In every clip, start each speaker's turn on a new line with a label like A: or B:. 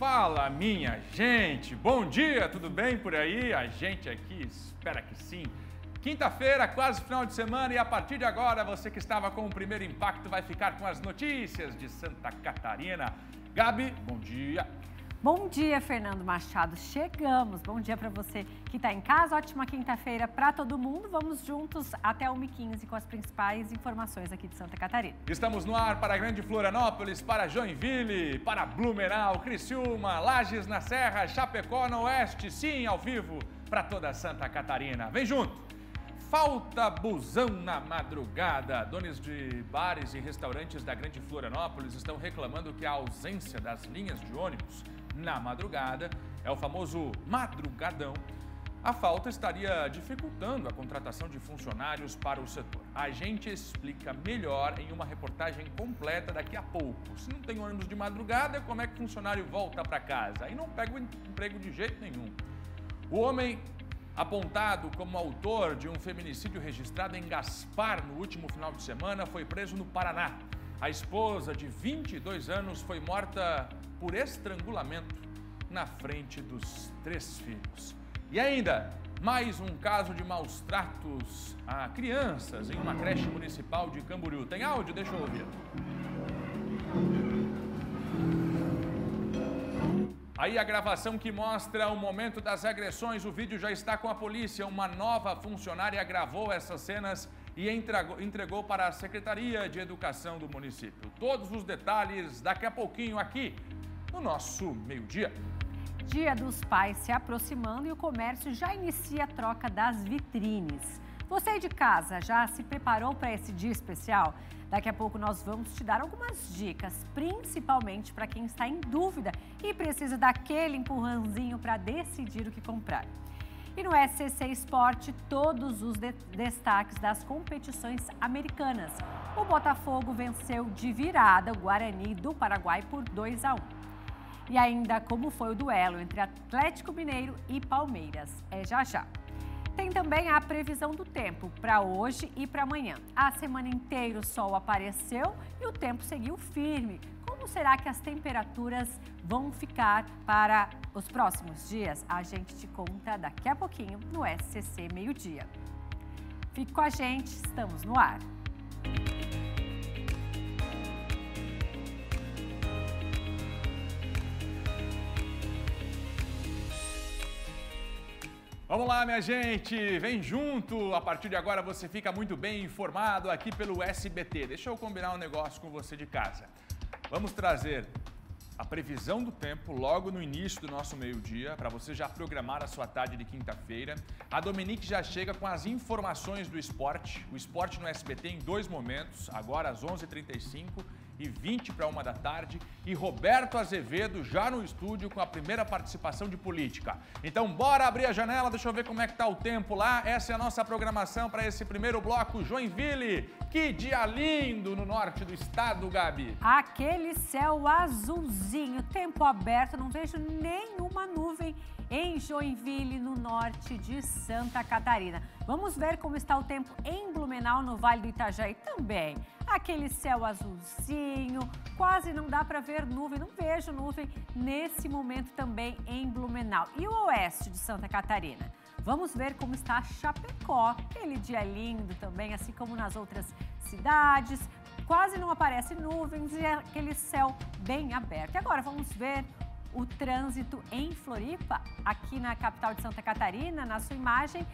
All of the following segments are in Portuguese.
A: Fala, minha gente! Bom dia, tudo bem por aí? A gente aqui espera que sim. Quinta-feira, quase final de semana, e a partir de agora, você que estava com o primeiro impacto vai ficar com as notícias de Santa Catarina. Gabi, bom dia!
B: Bom dia, Fernando Machado. Chegamos. Bom dia para você que está em casa. Ótima quinta-feira para todo mundo. Vamos juntos até 1h15 com as principais informações aqui de Santa Catarina.
A: Estamos no ar para Grande Florianópolis, para Joinville, para Blumenau, Criciúma, Lages na Serra, Chapecó no Oeste. Sim, ao vivo para toda Santa Catarina. Vem junto! Falta busão na madrugada. Donos de bares e restaurantes da Grande Florianópolis estão reclamando que a ausência das linhas de ônibus na madrugada é o famoso madrugadão. A falta estaria dificultando a contratação de funcionários para o setor. A gente explica melhor em uma reportagem completa daqui a pouco. Se não tem ônibus de madrugada, como é que o funcionário volta para casa? E não pega o emprego de jeito nenhum. O homem apontado como autor de um feminicídio registrado em Gaspar no último final de semana foi preso no Paraná. A esposa de 22 anos foi morta por estrangulamento na frente dos 3 filhos. E ainda, mais um caso de maus tratos a crianças em uma creche municipal de Camboriú. Tem áudio? Deixa eu ouvir. Aí a gravação que mostra o momento das agressões, o vídeo já está com a polícia. Uma nova funcionária gravou essas cenas e entregou para a Secretaria de Educação do município. Todos os detalhes daqui a pouquinho aqui no nosso meio-dia.
B: Dia dos Pais se aproximando e o comércio já inicia a troca das vitrines. Você aí de casa já se preparou para esse dia especial? Daqui a pouco nós vamos te dar algumas dicas, principalmente para quem está em dúvida e precisa daquele empurrãozinho para decidir o que comprar. E no SCC Esporte, todos os destaques das competições americanas. O Botafogo venceu de virada o Guarani do Paraguai por 2-1. E ainda como foi o duelo entre Atlético Mineiro e Palmeiras. É já já. Tem também a previsão do tempo para hoje e para amanhã. A semana inteira o sol apareceu e o tempo seguiu firme. Como será que as temperaturas vão ficar para os próximos dias? A gente te conta daqui a pouquinho no SCC Meio-Dia. Fique com a gente, estamos no ar.
A: Vamos lá, minha gente, vem junto. A partir de agora você fica muito bem informado aqui pelo SBT. Deixa eu combinar um negócio com você de casa. Vamos trazer a previsão do tempo logo no início do nosso meio-dia, para você já programar a sua tarde de quinta-feira. A Dominique já chega com as informações do esporte. O esporte no SBT em 2 momentos, agora às 11h35 e 20 para 1 da tarde. E Roberto Azevedo já no estúdio com a primeira participação de política. Então bora abrir a janela, deixa eu ver como é que tá o tempo lá. Essa é a nossa programação para esse primeiro bloco. Joinville, que dia lindo no norte do estado, Gabi.
B: Aquele céu azulzinho, tempo aberto, não vejo nenhuma nuvem em Joinville, no norte de Santa Catarina. Vamos ver como está o tempo em Blumenau, no Vale do Itajaí também. Aquele céu azulzinho, quase não dá para ver nuvem, não vejo nuvem nesse momento também em Blumenau. E o oeste de Santa Catarina? Vamos ver como está Chapecó, aquele dia lindo também, assim como nas outras cidades. Quase não aparece nuvens e aquele céu bem aberto. E agora vamos ver o trânsito em Floripa, aqui na capital de Santa Catarina, na sua imagem,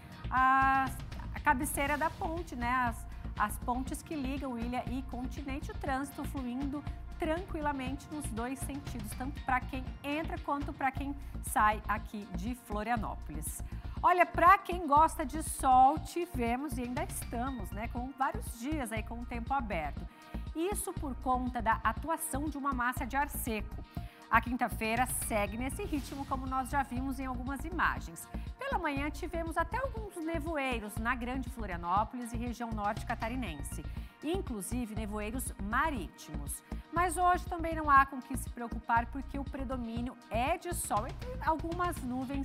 B: a cabeceira da ponte, né? As pontes que ligam ilha e continente, o trânsito fluindo tranquilamente nos 2 sentidos, tanto para quem entra quanto para quem sai aqui de Florianópolis. Olha, para quem gosta de sol, tivemos e ainda estamos, né, com vários dias aí com o tempo aberto. Isso por conta da atuação de uma massa de ar seco. A quinta-feira segue nesse ritmo, como nós já vimos em algumas imagens. Pela manhã tivemos até alguns nevoeiros na Grande Florianópolis e região norte catarinense, inclusive nevoeiros marítimos. Mas hoje também não há com que se preocupar porque o predomínio é de sol entre algumas nuvens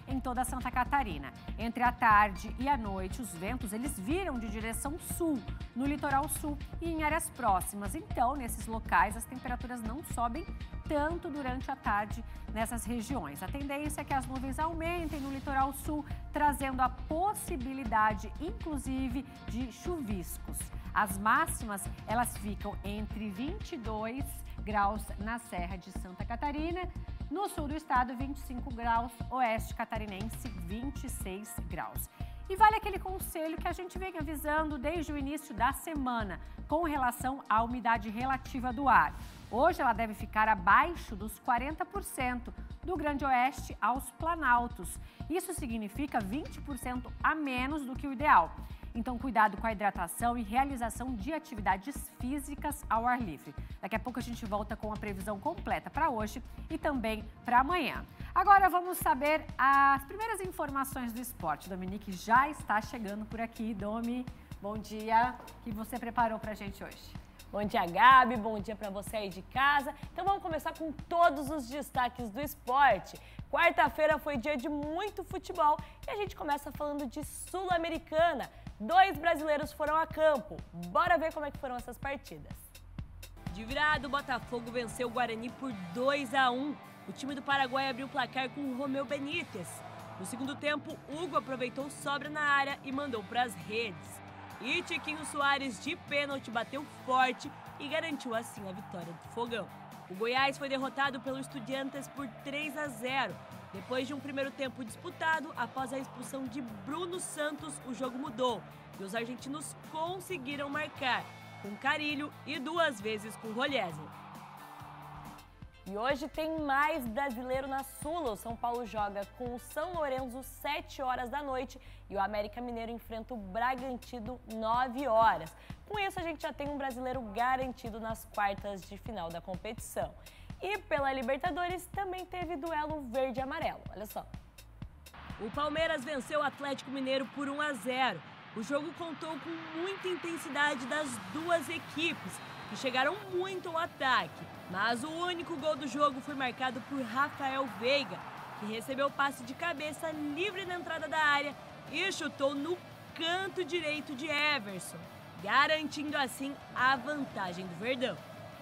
B: em toda Santa Catarina. Entre a tarde e a noite, os ventos eles viram de direção sul, no litoral sul e em áreas próximas. Então, nesses locais, as temperaturas não sobem tanto durante a tarde nessas regiões. A tendência é que as nuvens aumentem no litoral sul, trazendo a possibilidade, inclusive, de chuviscos. As máximas, elas ficam entre 22 graus na Serra de Santa Catarina, no sul do estado, 25 graus, oeste catarinense, 26 graus. E vale aquele conselho que a gente vem avisando desde o início da semana, com relação à umidade relativa do ar. Hoje ela deve ficar abaixo dos 40%, do Grande Oeste aos Planaltos. Isso significa 20% a menos do que o ideal. Então, cuidado com a hidratação e realização de atividades físicas ao ar livre. Daqui a pouco a gente volta com a previsão completa para hoje e também para amanhã. Agora vamos saber as primeiras informações do esporte. Dominique já está chegando por aqui. Domi, bom dia. O que você preparou para a gente hoje?
C: Bom dia, Gabi. Bom dia para você aí de casa. Então vamos começar com todos os destaques do esporte. Quarta-feira foi dia de muito futebol e a gente começa falando de Sul-Americana. 2 brasileiros foram a campo. Bora ver como é que foram essas partidas. De virada, o Botafogo venceu o Guarani por 2-1. O time do Paraguai abriu o placar com o Romeu Benítez. No segundo tempo, Hugo aproveitou sobra na área e mandou para as redes. E Tiquinho Soares, de pênalti, bateu forte e garantiu assim a vitória do Fogão. O Goiás foi derrotado pelo Estudiantes por 3-0. Depois de um primeiro tempo disputado, após a expulsão de Bruno Santos, o jogo mudou e os argentinos conseguiram marcar, com Carilho e 2 vezes com Rolésio. E hoje tem mais brasileiro na Sula. O São Paulo joga com o São Lourenço 7 horas da noite e o América Mineiro enfrenta o Bragantino 9 horas. Com isso, a gente já tem um brasileiro garantido nas quartas de final da competição. E pela Libertadores também teve duelo verde e amarelo. Olha só. O Palmeiras venceu o Atlético Mineiro por 1-0. O jogo contou com muita intensidade das duas equipes, que chegaram muito ao ataque. Mas o único gol do jogo foi marcado por Rafael Veiga, que recebeu passe de cabeça livre na entrada da área e chutou no canto direito de Everson, garantindo assim a vantagem do Verdão.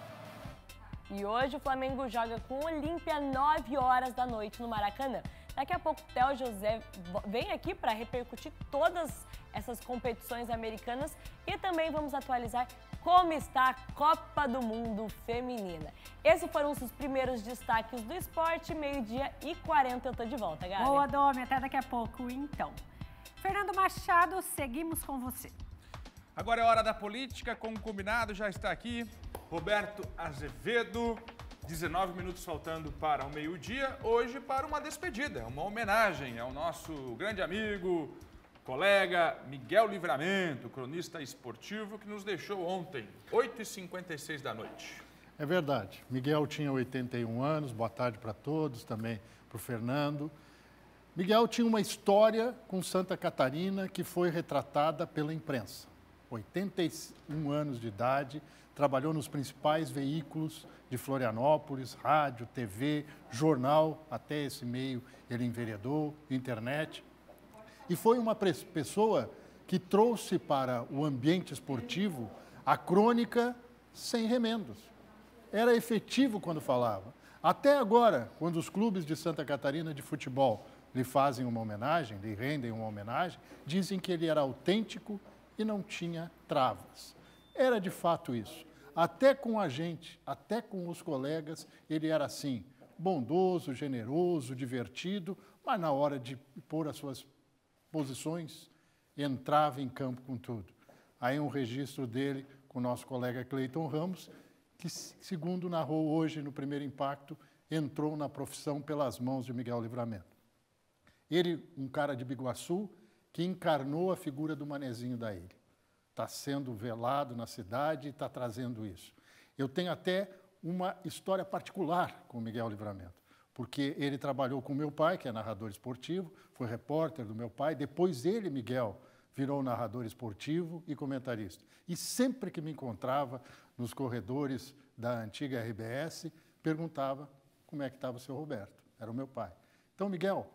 C: E hoje o Flamengo joga com o Olímpia 9 horas da noite no Maracanã. Daqui a pouco o Theo José vem aqui para repercutir todas essas competições americanas e também vamos atualizar como está a Copa do Mundo Feminina. Esses foram os primeiros destaques do esporte, 12h40 eu tô de volta, Gabi.
B: Boa, Domi, até daqui a pouco, então. Fernando Machado, seguimos com você.
A: Agora é hora da política, como combinado, já está aqui Roberto Azevedo, 19 minutos faltando para o meio-dia, hoje para uma despedida, uma homenagem ao nosso grande amigo, colega Miguel Livramento, cronista esportivo, que nos deixou ontem, 8h56 da noite.
D: É verdade, Miguel tinha 81 anos, boa tarde para todos, também para o Fernando. Miguel tinha uma história com Santa Catarina que foi retratada pela imprensa. 81 anos de idade, trabalhou nos principais veículos de Florianópolis, rádio, TV, jornal, até esse meio ele enveredou, internet. E foi uma pessoa que trouxe para o ambiente esportivo a crônica sem remendos. Era efetivo quando falava. Até agora, quando os clubes de Santa Catarina de futebol lhe fazem uma homenagem, lhe rendem uma homenagem, dizem que ele era autêntico e não tinha travas. Era de fato isso. Até com a gente, até com os colegas, ele era assim, bondoso, generoso, divertido, mas na hora de pôr as suas posições, entrava em campo com tudo. Aí um registro dele com o nosso colega Cleiton Ramos, que, segundo narrou hoje no Primeiro Impacto, entrou na profissão pelas mãos de Miguel Livramento. Ele, um cara de Biguaçu, que encarnou a figura do manezinho da ilha. Está sendo velado na cidade e está trazendo isso. Eu tenho até uma história particular com o Miguel Livramento, porque ele trabalhou com meu pai, que é narrador esportivo, foi repórter do meu pai, depois ele, Miguel, virou narrador esportivo e comentarista. E sempre que me encontrava nos corredores da antiga RBS, perguntava como é que estava o seu Roberto, era o meu pai. Então, Miguel,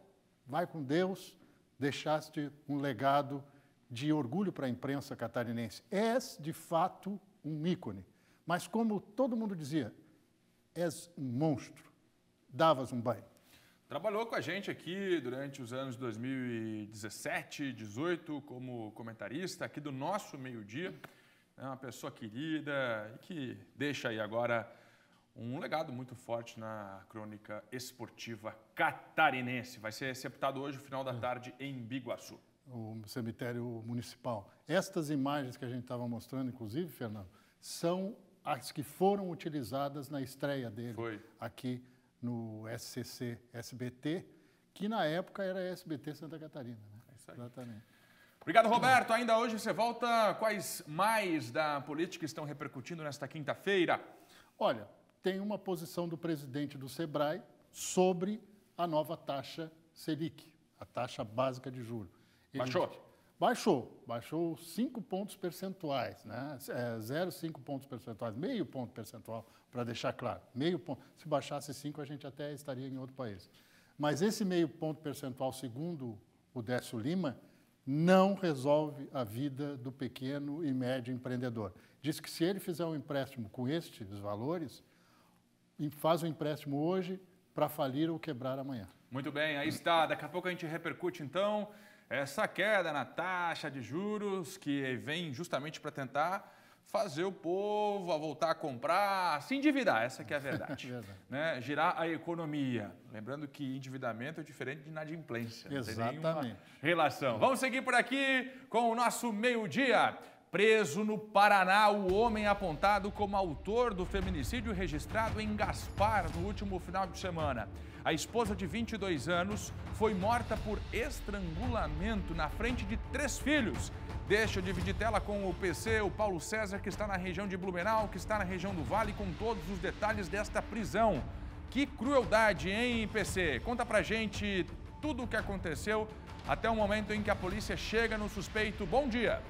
D: vai com Deus, deixaste um legado de orgulho para a imprensa catarinense. És, de fato, um ícone. Mas como todo mundo dizia, és um monstro, davas um banho.
A: Trabalhou com a gente aqui durante os anos 2017, 2018, como comentarista aqui do nosso meio-dia. É uma pessoa querida e que deixa aí agora um legado muito forte na crônica esportiva catarinense. Vai ser sepultado hoje, no final da tarde, em Biguaçu.
D: O cemitério municipal. Estas imagens que a gente estava mostrando, inclusive, Fernando, são as que foram utilizadas na estreia dele aqui no SCC SBT, que na época era SBT Santa Catarina. Né?
A: É isso aí.
D: Exatamente.
A: Obrigado, Roberto. Ainda hoje você volta. Quais mais da política estão repercutindo nesta quinta-feira?
D: Olha, tem uma posição do presidente do SEBRAE sobre a nova taxa Selic, a taxa básica de juros. Baixou 5 pontos percentuais, né? 0,5 pontos percentuais, meio ponto percentual, para deixar claro. Meio ponto. Se baixasse 5, a gente até estaria em outro país. Mas esse meio ponto percentual, segundo o Décio Lima, não resolve a vida do pequeno e médio empreendedor. Diz que se ele fizer um empréstimo com estes valores, faz o empréstimo hoje para falir ou quebrar amanhã.
A: Muito bem, aí está. Daqui a pouco a gente repercute, então, essa queda na taxa de juros que vem justamente para tentar fazer o povo a voltar a comprar, se endividar, essa que é a verdade. Né? Girar a economia. Lembrando que endividamento é diferente de inadimplência.
D: Exatamente.
A: Não tem nenhuma relação. Vamos seguir por aqui com o nosso meio-dia. Preso no Paraná, o homem apontado como autor do feminicídio registrado em Gaspar no último final de semana. A esposa de 22 anos foi morta por estrangulamento na frente de 3 filhos. Deixa eu dividir tela com o PC, o Paulo César, que está na região de Blumenau, que está na região do Vale, com todos os detalhes desta prisão. Que crueldade, hein, PC? Conta pra gente tudo o que aconteceu até o momento em que a polícia chega no suspeito. Bom dia!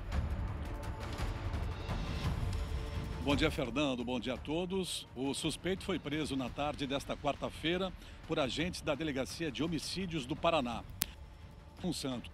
E: Bom dia, Fernando. Bom dia a todos. O suspeito foi preso na tarde desta quarta-feira por agentes da Delegacia de Homicídios do Paraná. Um santo.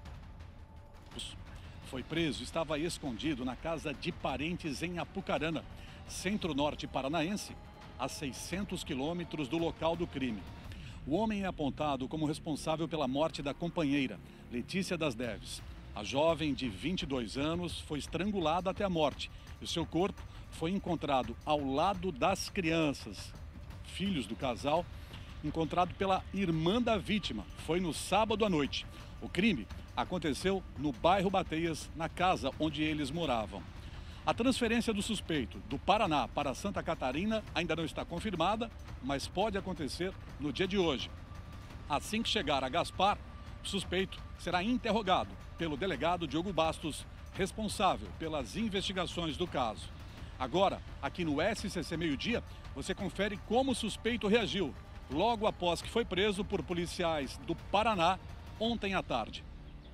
E: Foi preso, estava escondido na casa de parentes em Apucarana, centro-norte paranaense, a 600 quilômetros do local do crime. O homem é apontado como responsável pela morte da companheira, Letícia das Neves. A jovem de 22 anos foi estrangulada até a morte e o seu corpo foi encontrado ao lado das crianças, filhos do casal, encontrado pela irmã da vítima. Foi no sábado à noite. O crime aconteceu no bairro Bateias, na casa onde eles moravam. A transferência do suspeito do Paraná para Santa Catarina ainda não está confirmada, mas pode acontecer no dia de hoje. Assim que chegar a Gaspar, o suspeito será interrogado pelo delegado Diogo Bastos, responsável pelas investigações do caso. Agora, aqui no SCC Meio-Dia, você confere como o suspeito reagiu logo após que foi preso por policiais do Paraná ontem à tarde.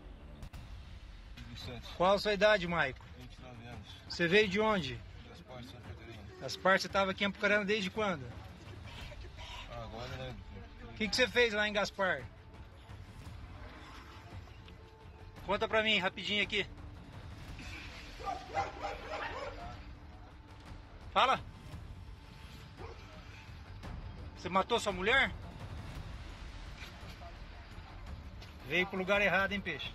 F: Qual a sua idade, Maico?
G: 29 anos.
F: Você veio de onde?
G: Gaspar, Santa Catarina.
F: Gaspar, você estava aqui em Apucarana desde quando?
G: Agora, né?
F: O que você fez lá em Gaspar? Conta pra mim, rapidinho aqui. Fala. Você matou sua mulher? Veio pro lugar errado, hein, peixe?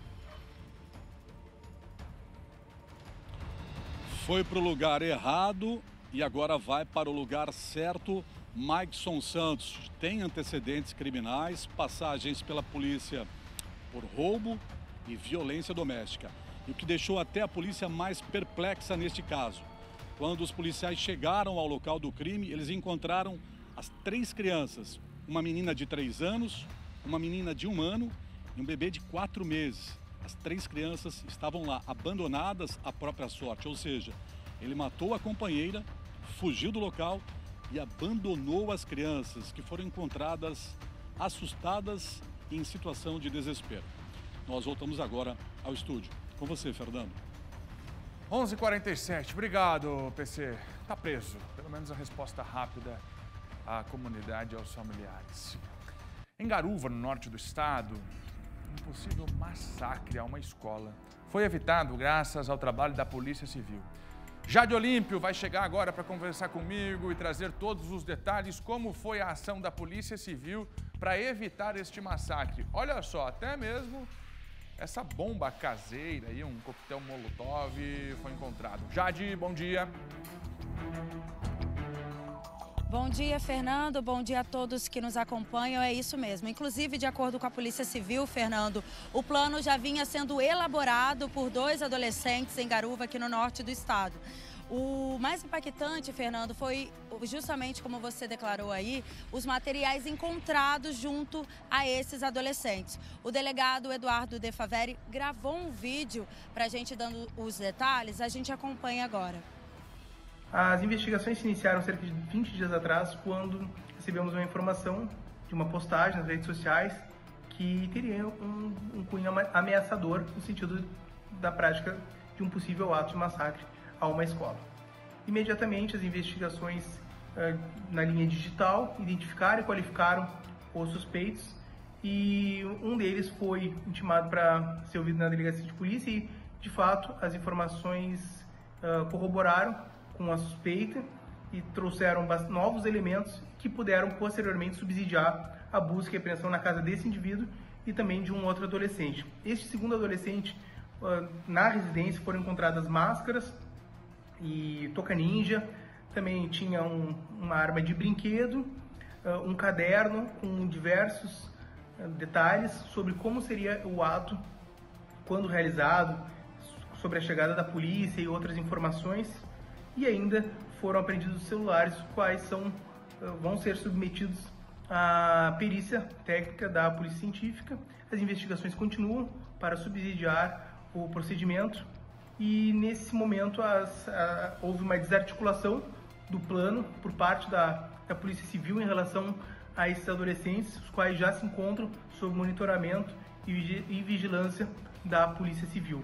E: Foi para o lugar errado e agora vai para o lugar certo. Maikson Santos tem antecedentes criminais, passagens pela polícia por roubo e violência doméstica. E o que deixou até a polícia mais perplexa neste caso. Quando os policiais chegaram ao local do crime, eles encontraram as 3 crianças. Uma menina de 3 anos, uma menina de 1 ano e um bebê de 4 meses. As 3 crianças estavam lá, abandonadas à própria sorte. Ou seja, ele matou a companheira, fugiu do local e abandonou as crianças, que foram encontradas assustadas e em situação de desespero. Nós voltamos agora ao estúdio. Com você, Fernando.
A: 11h47. Obrigado, PC. Está preso. Pelo menos a resposta rápida à comunidade e aos familiares. Em Garuva, no norte do estado, um possível massacre a uma escola foi evitado graças ao trabalho da Polícia Civil. Jade Olímpio vai chegar agora para conversar comigo e trazer todos os detalhes como foi a ação da Polícia Civil para evitar este massacre. Olha só, até mesmo essa bomba caseira aí, um coquetel molotov, foi encontrado. Jade, bom dia.
H: Bom dia, Fernando. Bom dia a todos que nos acompanham. É isso mesmo. Inclusive, de acordo com a Polícia Civil, Fernando, o plano já vinha sendo elaborado por 2 adolescentes em Garuva, aqui no norte do estado. O mais impactante, Fernando, foi justamente como você declarou aí, os materiais encontrados junto a esses adolescentes. O delegado Eduardo De Faveri gravou um vídeo para a gente dando os detalhes, a gente acompanha agora.
I: As investigações se iniciaram cerca de 20 dias atrás, quando recebemos uma informação de uma postagem nas redes sociais que teria um cunho ameaçador no sentido da prática de um possível ato de massacre a uma escola. Imediatamente, as investigações na linha digital identificaram e qualificaram os suspeitos e um deles foi intimado para ser ouvido na delegacia de polícia e, de fato, as informações corroboraram com a suspeita e trouxeram novos elementos que puderam posteriormente subsidiar a busca e apreensão na casa desse indivíduo e também de um outro adolescente. Este segundo adolescente, na residência foram encontradas máscaras e toca ninja, também tinha uma arma de brinquedo, um caderno com diversos detalhes sobre como seria o ato quando realizado, sobre a chegada da polícia e outras informações. E ainda foram apreendidos os celulares, quais vão ser submetidos à perícia técnica da Polícia Científica. As investigações continuam para subsidiar o procedimento e, nesse momento, houve uma desarticulação do plano por parte da Polícia Civil em relação a esses adolescentes, os quais já se encontram sob monitoramento e vigilância da Polícia Civil.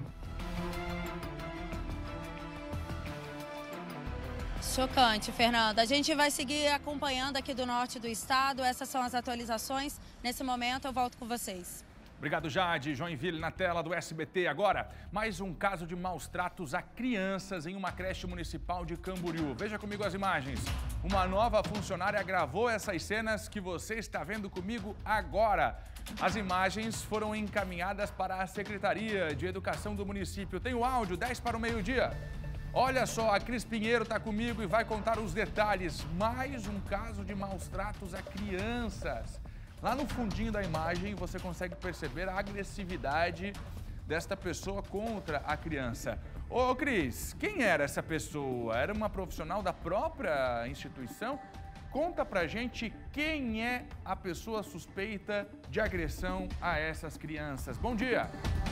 H: Chocante, Fernando. A gente vai seguir acompanhando aqui do norte do estado. Essas são as atualizações. Nesse momento, eu volto com vocês.
A: Obrigado, Jade. Joinville na tela do SBT. Agora, mais um caso de maus tratos a crianças em uma creche municipal de Camboriú. Veja comigo as imagens. Uma nova funcionária gravou essas cenas que você está vendo comigo agora. As imagens foram encaminhadas para a Secretaria de Educação do município. Tem o áudio, 10 para o meio-dia. Olha só, a Cris Pinheiro está comigo e vai contar os detalhes. Mais um caso de maus tratos a crianças. Lá no fundinho da imagem você consegue perceber a agressividade desta pessoa contra a criança. Ô Cris, quem era essa pessoa? Era uma profissional da própria instituição? Conta pra gente quem é a pessoa suspeita de agressão a essas crianças. Bom dia!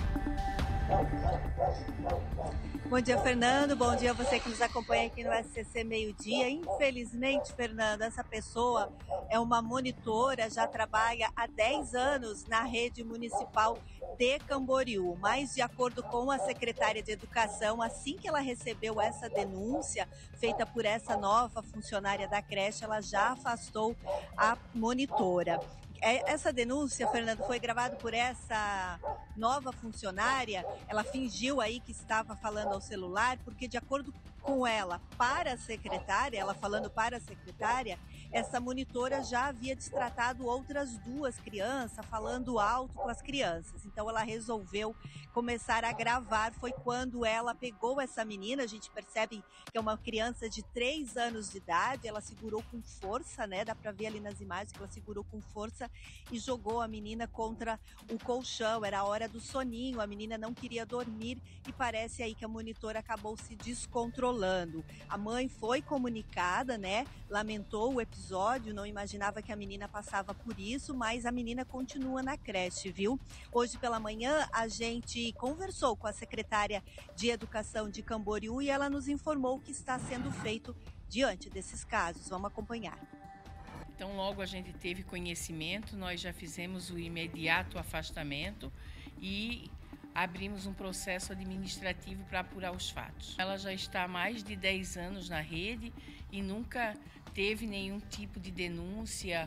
J: Bom dia, Fernando. Bom dia a você que nos acompanha aqui no SCC Meio-Dia. Infelizmente, Fernando, essa pessoa é uma monitora, já trabalha há 10 anos na rede municipal de Camboriú. Mas, de acordo com a secretária de Educação, assim que ela recebeu essa denúncia feita por essa nova funcionária da creche, ela já afastou a monitora. Essa denúncia, Fernando, foi gravada por essa nova funcionária. Ela fingiu aí que estava falando ao celular, porque de acordo com ela, para a secretária, ela falando para a secretária, essa monitora já havia destratado outras 2 crianças, falando alto com as crianças. Então ela resolveu começar a gravar. Foi quando ela pegou essa menina, a gente percebe que é uma criança de 3 anos de idade, ela segurou com força, né? Dá pra ver ali nas imagens que ela segurou com força e jogou a menina contra o colchão. Era a hora do soninho, a menina não queria dormir e parece aí que a monitora acabou se descontrolando. A mãe foi comunicada, né? Lamentou o episódio, não imaginava que a menina passava por isso, mas a menina continua na creche, viu? Hoje pela manhã a gente conversou com a secretária de Educação de Camboriú e ela nos informou o que está sendo feito diante desses casos. Vamos acompanhar.
K: Então, logo a gente teve conhecimento, nós já fizemos o imediato afastamento e abrimos um processo administrativo para apurar os fatos. Ela já está há mais de 10 anos na rede e nunca teve nenhum tipo de denúncia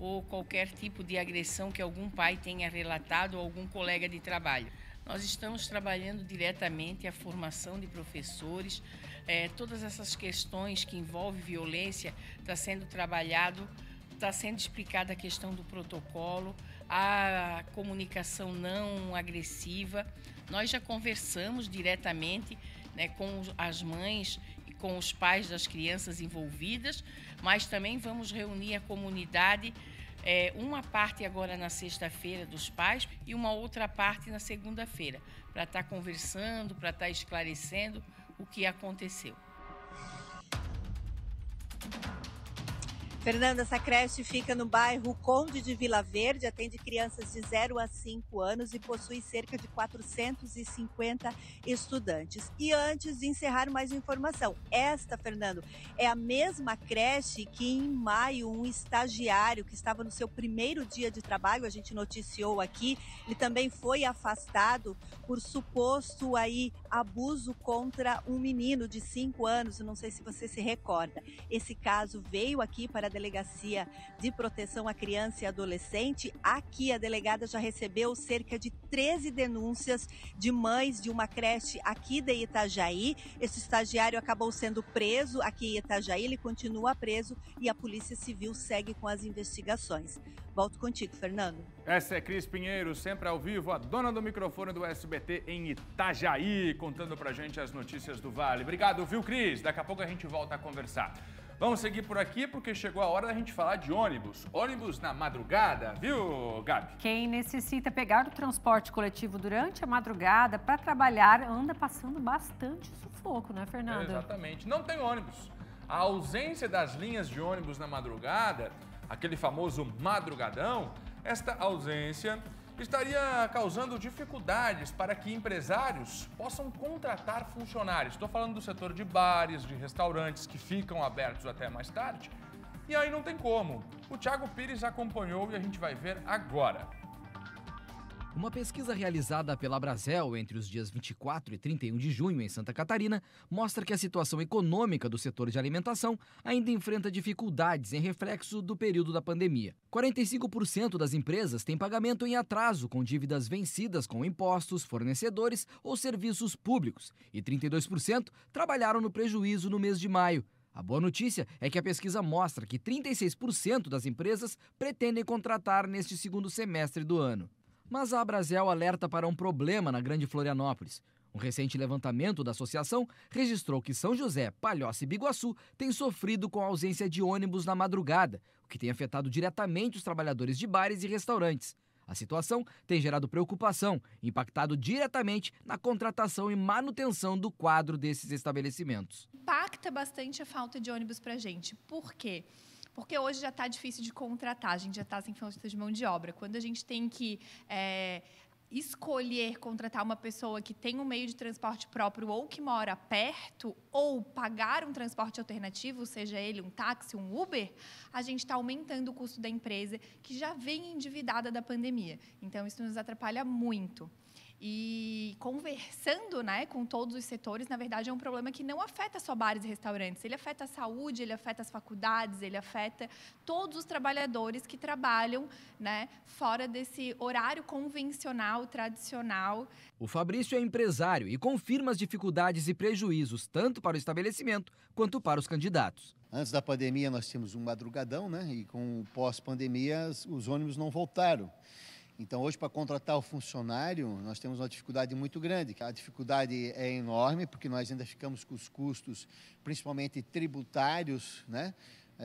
K: ou qualquer tipo de agressão que algum pai tenha relatado ou algum colega de trabalho. Nós estamos trabalhando diretamente a formação de professores, todas essas questões que envolvem violência está sendo trabalhado, está sendo explicada a questão do protocolo, a comunicação não agressiva. Nós já conversamos diretamente, né, com as mães e com os pais das crianças envolvidas, mas também vamos reunir a comunidade, uma parte agora na sexta-feira dos pais e uma outra parte na segunda-feira, para estar conversando, para estar esclarecendo o que aconteceu.
J: Fernanda, essa creche fica no bairro Conde de Vila Verde, atende crianças de 0 a 5 anos e possui cerca de 450 estudantes. E antes de encerrar, mais uma informação. Esta, Fernando, é a mesma creche que em maio um estagiário que estava no seu primeiro dia de trabalho, a gente noticiou aqui, ele também foi afastado por suposto abuso contra um menino de 5 anos, não sei se você se recorda. Esse caso veio aqui para a Delegacia de Proteção à Criança e Adolescente. Aqui a delegada já recebeu cerca de 13 denúncias de mães de uma creche aqui de Itajaí. Esse estagiário acabou sendo preso aqui em Itajaí, ele continua preso e a Polícia Civil segue com as investigações. Volto contigo, Fernando.
A: Essa é Cris Pinheiro, sempre ao vivo, a dona do microfone do SBT em Itajaí, contando pra gente as notícias do Vale. Obrigado, viu, Cris? Daqui a pouco a gente volta a conversar. Vamos seguir por aqui porque chegou a hora da gente falar de ônibus. Ônibus na madrugada, viu, Gabi?
B: Quem necessita pegar o transporte coletivo durante a madrugada para trabalhar anda passando bastante sufoco, né, Fernando?
A: Exatamente. Não tem ônibus. A ausência das linhas de ônibus na madrugada, aquele famoso madrugadão, esta ausência estaria causando dificuldades para que empresários possam contratar funcionários. Estou falando do setor de bares, de restaurantes que ficam abertos até mais tarde. E aí não tem como. O Thiago Pires acompanhou e a gente vai ver agora.
L: Uma pesquisa realizada pela Brasel entre os dias 24 e 31 de junho em Santa Catarina mostra que a situação econômica do setor de alimentação ainda enfrenta dificuldades em reflexo do período da pandemia. 45% das empresas têm pagamento em atraso com dívidas vencidas com impostos, fornecedores ou serviços públicos e 32% trabalharam no prejuízo no mês de maio. A boa notícia é que a pesquisa mostra que 36% das empresas pretendem contratar neste segundo semestre do ano. Mas a Brasel alerta para um problema na Grande Florianópolis. Um recente levantamento da associação registrou que São José, Palhoça e Biguaçu têm sofrido com a ausência de ônibus na madrugada, o que tem afetado diretamente os trabalhadores de bares e restaurantes. A situação tem gerado preocupação, impactado diretamente na contratação e manutenção do quadro desses estabelecimentos.
M: Impacta bastante a falta de ônibus para a gente. Por quê? Porque hoje já está difícil de contratar, a gente já está sem falta de mão de obra. Quando a gente tem que escolher contratar uma pessoa que tem um meio de transporte próprio ou que mora perto, ou pagar um transporte alternativo, seja ele um táxi, um Uber, a gente está aumentando o custo da empresa, que já vem endividada da pandemia. Então, isso nos atrapalha muito. E conversando, né, com todos os setores, na verdade, é um problema que não afeta só bares e restaurantes. Ele afeta a saúde, ele afeta as faculdades, ele afeta todos os trabalhadores que trabalham, né, fora desse horário convencional, tradicional.
L: O Fabrício é empresário e confirma as dificuldades e prejuízos, tanto para o estabelecimento quanto para os candidatos.
N: Antes da pandemia, nós tínhamos um madrugadão, né, e com o pós-pandemia, os ônibus não voltaram. Então, hoje, para contratar o funcionário, nós temos uma dificuldade muito grande. A dificuldade é enorme, porque nós ainda ficamos com os custos, principalmente tributários, né,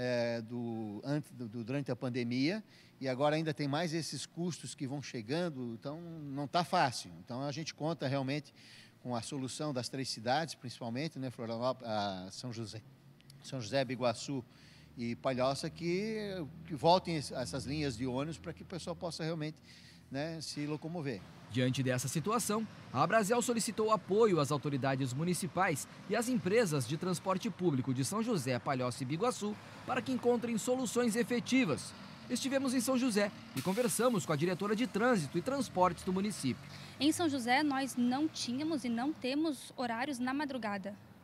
N: durante a pandemia. E agora ainda tem mais esses custos que vão chegando, então não está fácil. Então, a gente conta realmente com a solução das 3 cidades, principalmente, né, Florianópolis, São José, Biguaçu e Palhoça, que voltem essas linhas de ônibus para que o pessoal possa realmente, né, se locomover.
L: Diante dessa situação, a Brasel solicitou apoio às autoridades municipais e às empresas de transporte público de São José, Palhoça e Biguaçu para que encontrem soluções efetivas. Estivemos em São José e conversamos com a diretora de Trânsito e Transportes do município.
O: Em São José, nós não tínhamos e não temos horários na madrugada.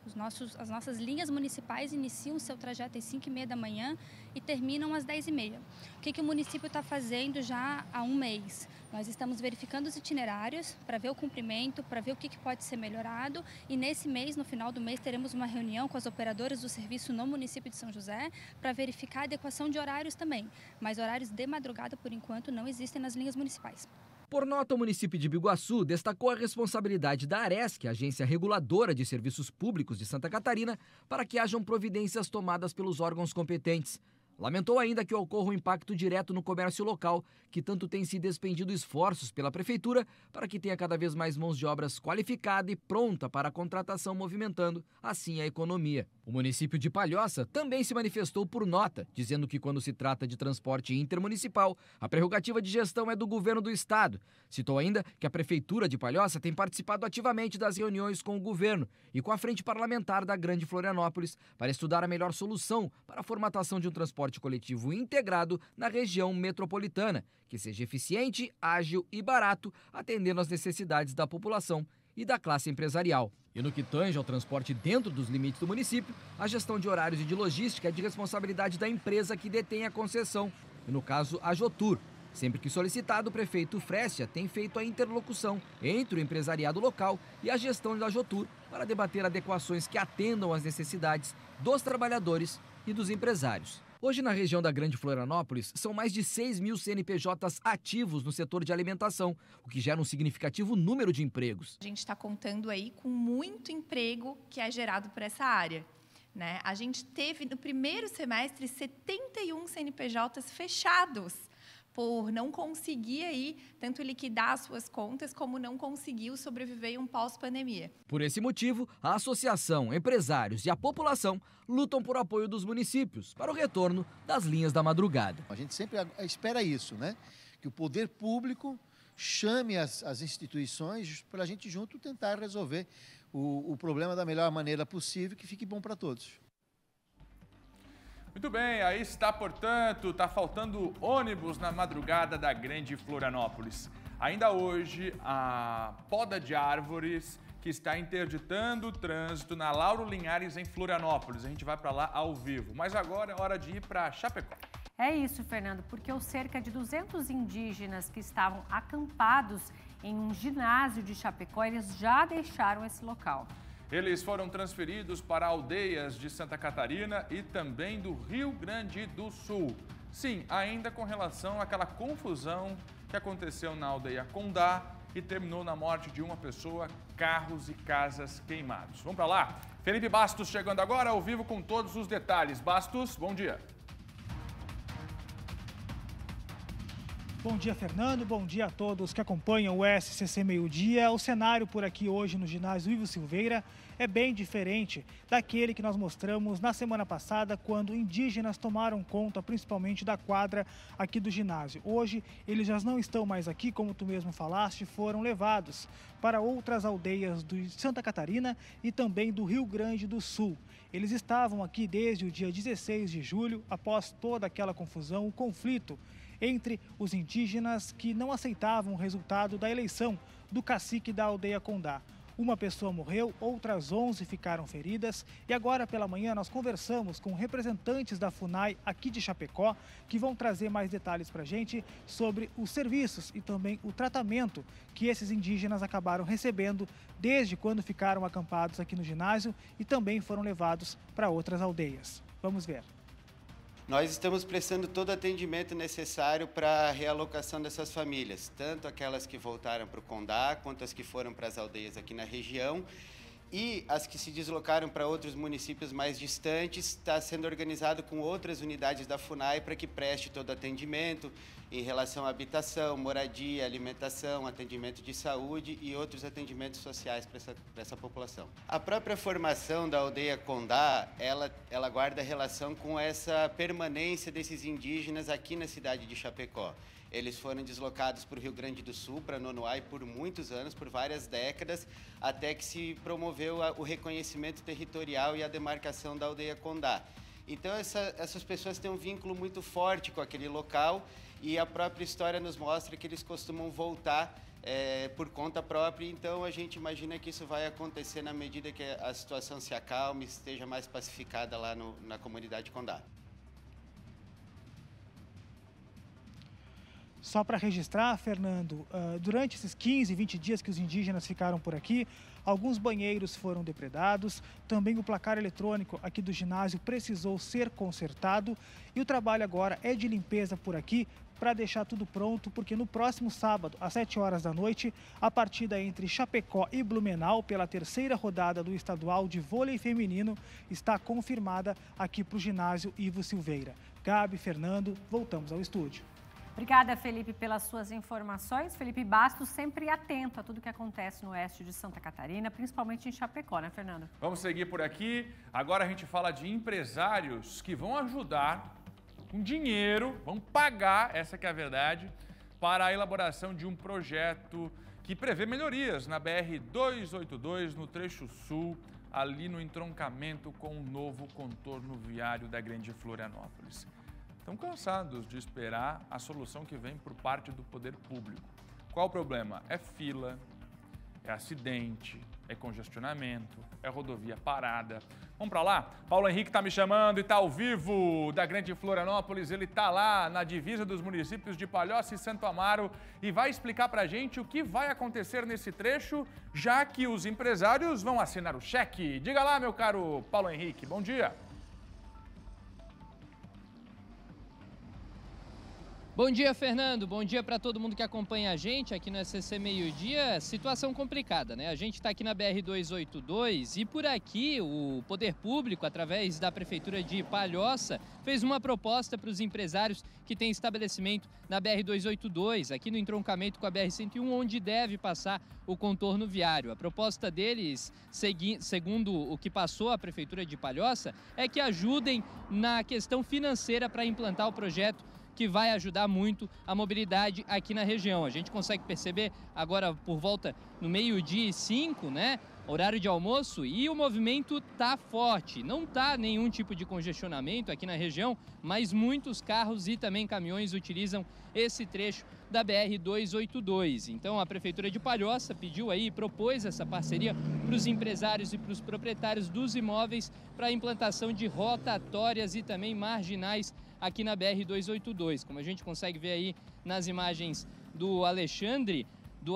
O: As nossas linhas municipais iniciam o seu trajeto às 5h30 da manhã e terminam às 10h30. O que o município está fazendo já há um mês? Nós estamos verificando os itinerários para ver o cumprimento, para ver o que pode ser melhorado, e nesse mês, no final do mês, teremos uma reunião com as operadoras do serviço no município de São José para verificar a adequação de horários também, mas horários de madrugada, por enquanto, não existem nas linhas municipais.
L: Por nota, o município de Biguaçu destacou a responsabilidade da ARESC, Agência Reguladora de Serviços Públicos de Santa Catarina, para que hajam providências tomadas pelos órgãos competentes. Lamentou ainda que ocorra um impacto direto no comércio local, que tanto tem se despendido esforços pela prefeitura para que tenha cada vez mais mãos de obras qualificada e pronta para a contratação, movimentando assim a economia. O município de Palhoça também se manifestou por nota, dizendo que quando se trata de transporte intermunicipal, a prerrogativa de gestão é do governo do estado. Citou ainda que a prefeitura de Palhoça tem participado ativamente das reuniões com o governo e com a frente parlamentar da Grande Florianópolis para estudar a melhor solução para a formatação de um transporte coletivo integrado na região metropolitana, que seja eficiente, ágil e barato, atendendo às necessidades da população e da classe empresarial. E no que tange ao transporte dentro dos limites do município, a gestão de horários e de logística é de responsabilidade da empresa que detém a concessão, e no caso a Jotur. Sempre que solicitado, o prefeito Frestia tem feito a interlocução entre o empresariado local e a gestão da Jotur para debater adequações que atendam às necessidades dos trabalhadores e dos empresários. Hoje, na região da Grande Florianópolis, são mais de 6.000 CNPJs ativos no setor de alimentação, o que gera um significativo número de empregos.
M: A gente está contando aí com muito emprego que é gerado por essa área, né? A gente teve, no primeiro semestre, 71 CNPJs fechados, por não conseguir aí tanto liquidar as suas contas, como não conseguiu sobreviver em um pós-pandemia.
L: Por esse motivo, a associação, empresários e a população lutam por apoio dos municípios para o retorno das linhas da madrugada.
N: A gente sempre espera isso, né? Que o poder público chame as instituições para a gente junto tentar resolver o problema da melhor maneira possível, que fique bom para todos.
A: Muito bem, aí está, portanto, está faltando ônibus na madrugada da Grande Florianópolis. Ainda hoje, a poda de árvores que está interditando o trânsito na Lauro Linhares, em Florianópolis. A gente vai para lá ao vivo. Mas agora é hora de ir para Chapecó.
B: É isso, Fernando, porque os cerca de 200 indígenas que estavam acampados em um ginásio de Chapecó, eles já deixaram esse local.
A: Eles foram transferidos para aldeias de Santa Catarina e também do Rio Grande do Sul. Sim, ainda com relação àquela confusão que aconteceu na aldeia Condá e terminou na morte de uma pessoa, carros e casas queimados. Vamos para lá? Felipe Bastos chegando agora ao vivo com todos os detalhes. Bastos, bom dia.
P: Bom dia, Fernando. Bom dia a todos que acompanham o SCC Meio Dia. O cenário por aqui hoje no ginásio Ivo Silveira é bem diferente daquele que nós mostramos na semana passada, quando indígenas tomaram conta principalmente da quadra aqui do ginásio. Hoje eles já não estão mais aqui, como tu mesmo falaste, foram levados para outras aldeias de Santa Catarina e também do Rio Grande do Sul. Eles estavam aqui desde o dia 16 de julho, após toda aquela confusão, o conflito entre os indígenas que não aceitavam o resultado da eleição do cacique da aldeia Condá. Uma pessoa morreu, outras 11 ficaram feridas e agora pela manhã nós conversamos com representantes da FUNAI aqui de Chapecó, que vão trazer mais detalhes para a gente sobre os serviços e também o tratamento que esses indígenas acabaram recebendo desde quando ficaram acampados aqui no ginásio e também foram levados para outras aldeias. Vamos ver.
Q: Nós estamos prestando todo o atendimento necessário para a realocação dessas famílias, tanto aquelas que voltaram para o Condá, quanto as que foram para as aldeias aqui na região. E as que se deslocaram para outros municípios mais distantes, está sendo organizado com outras unidades da FUNAI para que preste todo o atendimento em relação à habitação, moradia, alimentação, atendimento de saúde e outros atendimentos sociais para essa população. A própria formação da aldeia Condá, ela guarda relação com essa permanência desses indígenas aqui na cidade de Chapecó. Eles foram deslocados para o Rio Grande do Sul, para Nonoai, por muitos anos, por várias décadas, até que se promoveu o reconhecimento territorial e a demarcação da aldeia Condá. Então, essas pessoas têm um vínculo muito forte com aquele local e a própria história nos mostra que eles costumam voltar por conta própria, então a gente imagina que isso vai acontecer na medida que a situação se acalme, esteja mais pacificada lá na comunidade Condá.
P: Só para registrar, Fernando, durante esses 15, 20 dias que os indígenas ficaram por aqui, alguns banheiros foram depredados, também o placar eletrônico aqui do ginásio precisou ser consertado e o trabalho agora é de limpeza por aqui para deixar tudo pronto, porque no próximo sábado, às 7 horas da noite, a partida entre Chapecó e Blumenau pela terceira rodada do estadual de vôlei feminino está confirmada aqui para o ginásio Ivo Silveira. Gabi, Fernando, voltamos ao estúdio.
B: Obrigada, Felipe, pelas suas informações. Felipe Bastos sempre atento a tudo que acontece no oeste de Santa Catarina, principalmente em Chapecó, né, Fernando?
A: Vamos seguir por aqui. Agora a gente fala de empresários que vão ajudar com dinheiro, vão pagar, essa que é a verdade, para a elaboração de um projeto que prevê melhorias na BR-282, no trecho sul, ali no entroncamento com o novo contorno viário da Grande Florianópolis. Estão cansados de esperar a solução que vem por parte do poder público. Qual o problema? É fila, é acidente, é congestionamento, é rodovia parada. Vamos para lá? Paulo Henrique está me chamando e está ao vivo da Grande Florianópolis. Ele está lá na divisa dos municípios de Palhoça e Santo Amaro e vai explicar para a gente o que vai acontecer nesse trecho, já que os empresários vão assinar o cheque. Diga lá, meu caro Paulo Henrique. Bom dia.
R: Bom dia, Fernando. Bom dia para todo mundo que acompanha a gente aqui no SCC Meio Dia. Situação complicada, né? A gente está aqui na BR-282 e por aqui o Poder Público, através da Prefeitura de Palhoça, fez uma proposta para os empresários que têm estabelecimento na BR-282, aqui no entroncamento com a BR-101, onde deve passar o contorno viário. A proposta deles, segundo o que passou a Prefeitura de Palhoça, é que ajudem na questão financeira para implantar o projeto, que vai ajudar muito a mobilidade aqui na região. A gente consegue perceber agora por volta no 12h05, né? Horário de almoço, e o movimento tá forte. Não tá nenhum tipo de congestionamento aqui na região, mas muitos carros e também caminhões utilizam esse trecho da BR-282. Então a Prefeitura de Palhoça pediu aí, propôs essa parceria para os empresários e para os proprietários dos imóveis para a implantação de rotatórias e também marginais aqui na BR-282. Como a gente consegue ver aí nas imagens do Alexandre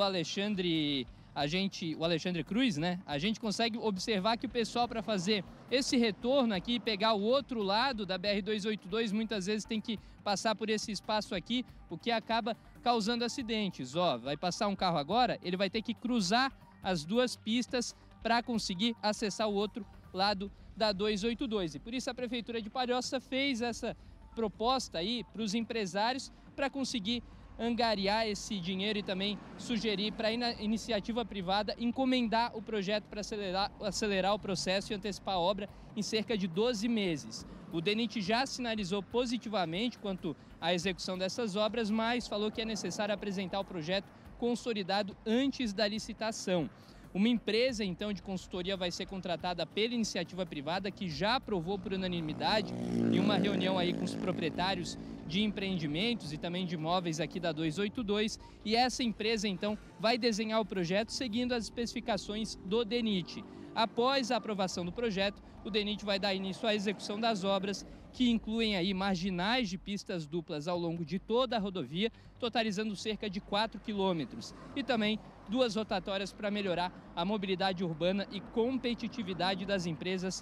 R: Cruz, né? A gente consegue observar que o pessoal, para fazer esse retorno aqui e pegar o outro lado da BR-282, muitas vezes tem que passar por esse espaço aqui, o que acaba causando acidentes. Ó, vai passar um carro agora, ele vai ter que cruzar as duas pistas para conseguir acessar o outro lado da 282. E por isso a Prefeitura de Palhoça fez essa proposta aí para os empresários para conseguir angariar esse dinheiro e também sugerir para a iniciativa privada encomendar o projeto para acelerar o processo e antecipar a obra em cerca de 12 meses. O DENIT já sinalizou positivamente quanto à execução dessas obras, mas falou que é necessário apresentar o projeto consolidado antes da licitação. Uma empresa, então, de consultoria vai ser contratada pela iniciativa privada, que já aprovou por unanimidade em uma reunião aí com os proprietários de empreendimentos e também de imóveis aqui da 282. E essa empresa, então, vai desenhar o projeto seguindo as especificações do DENIT. Após a aprovação do projeto, o DENIT vai dar início à execução das obras, que incluem aí marginais de pistas duplas ao longo de toda a rodovia, totalizando cerca de 4 quilômetros. E também 2 rotatórias para melhorar a mobilidade urbana e competitividade das empresas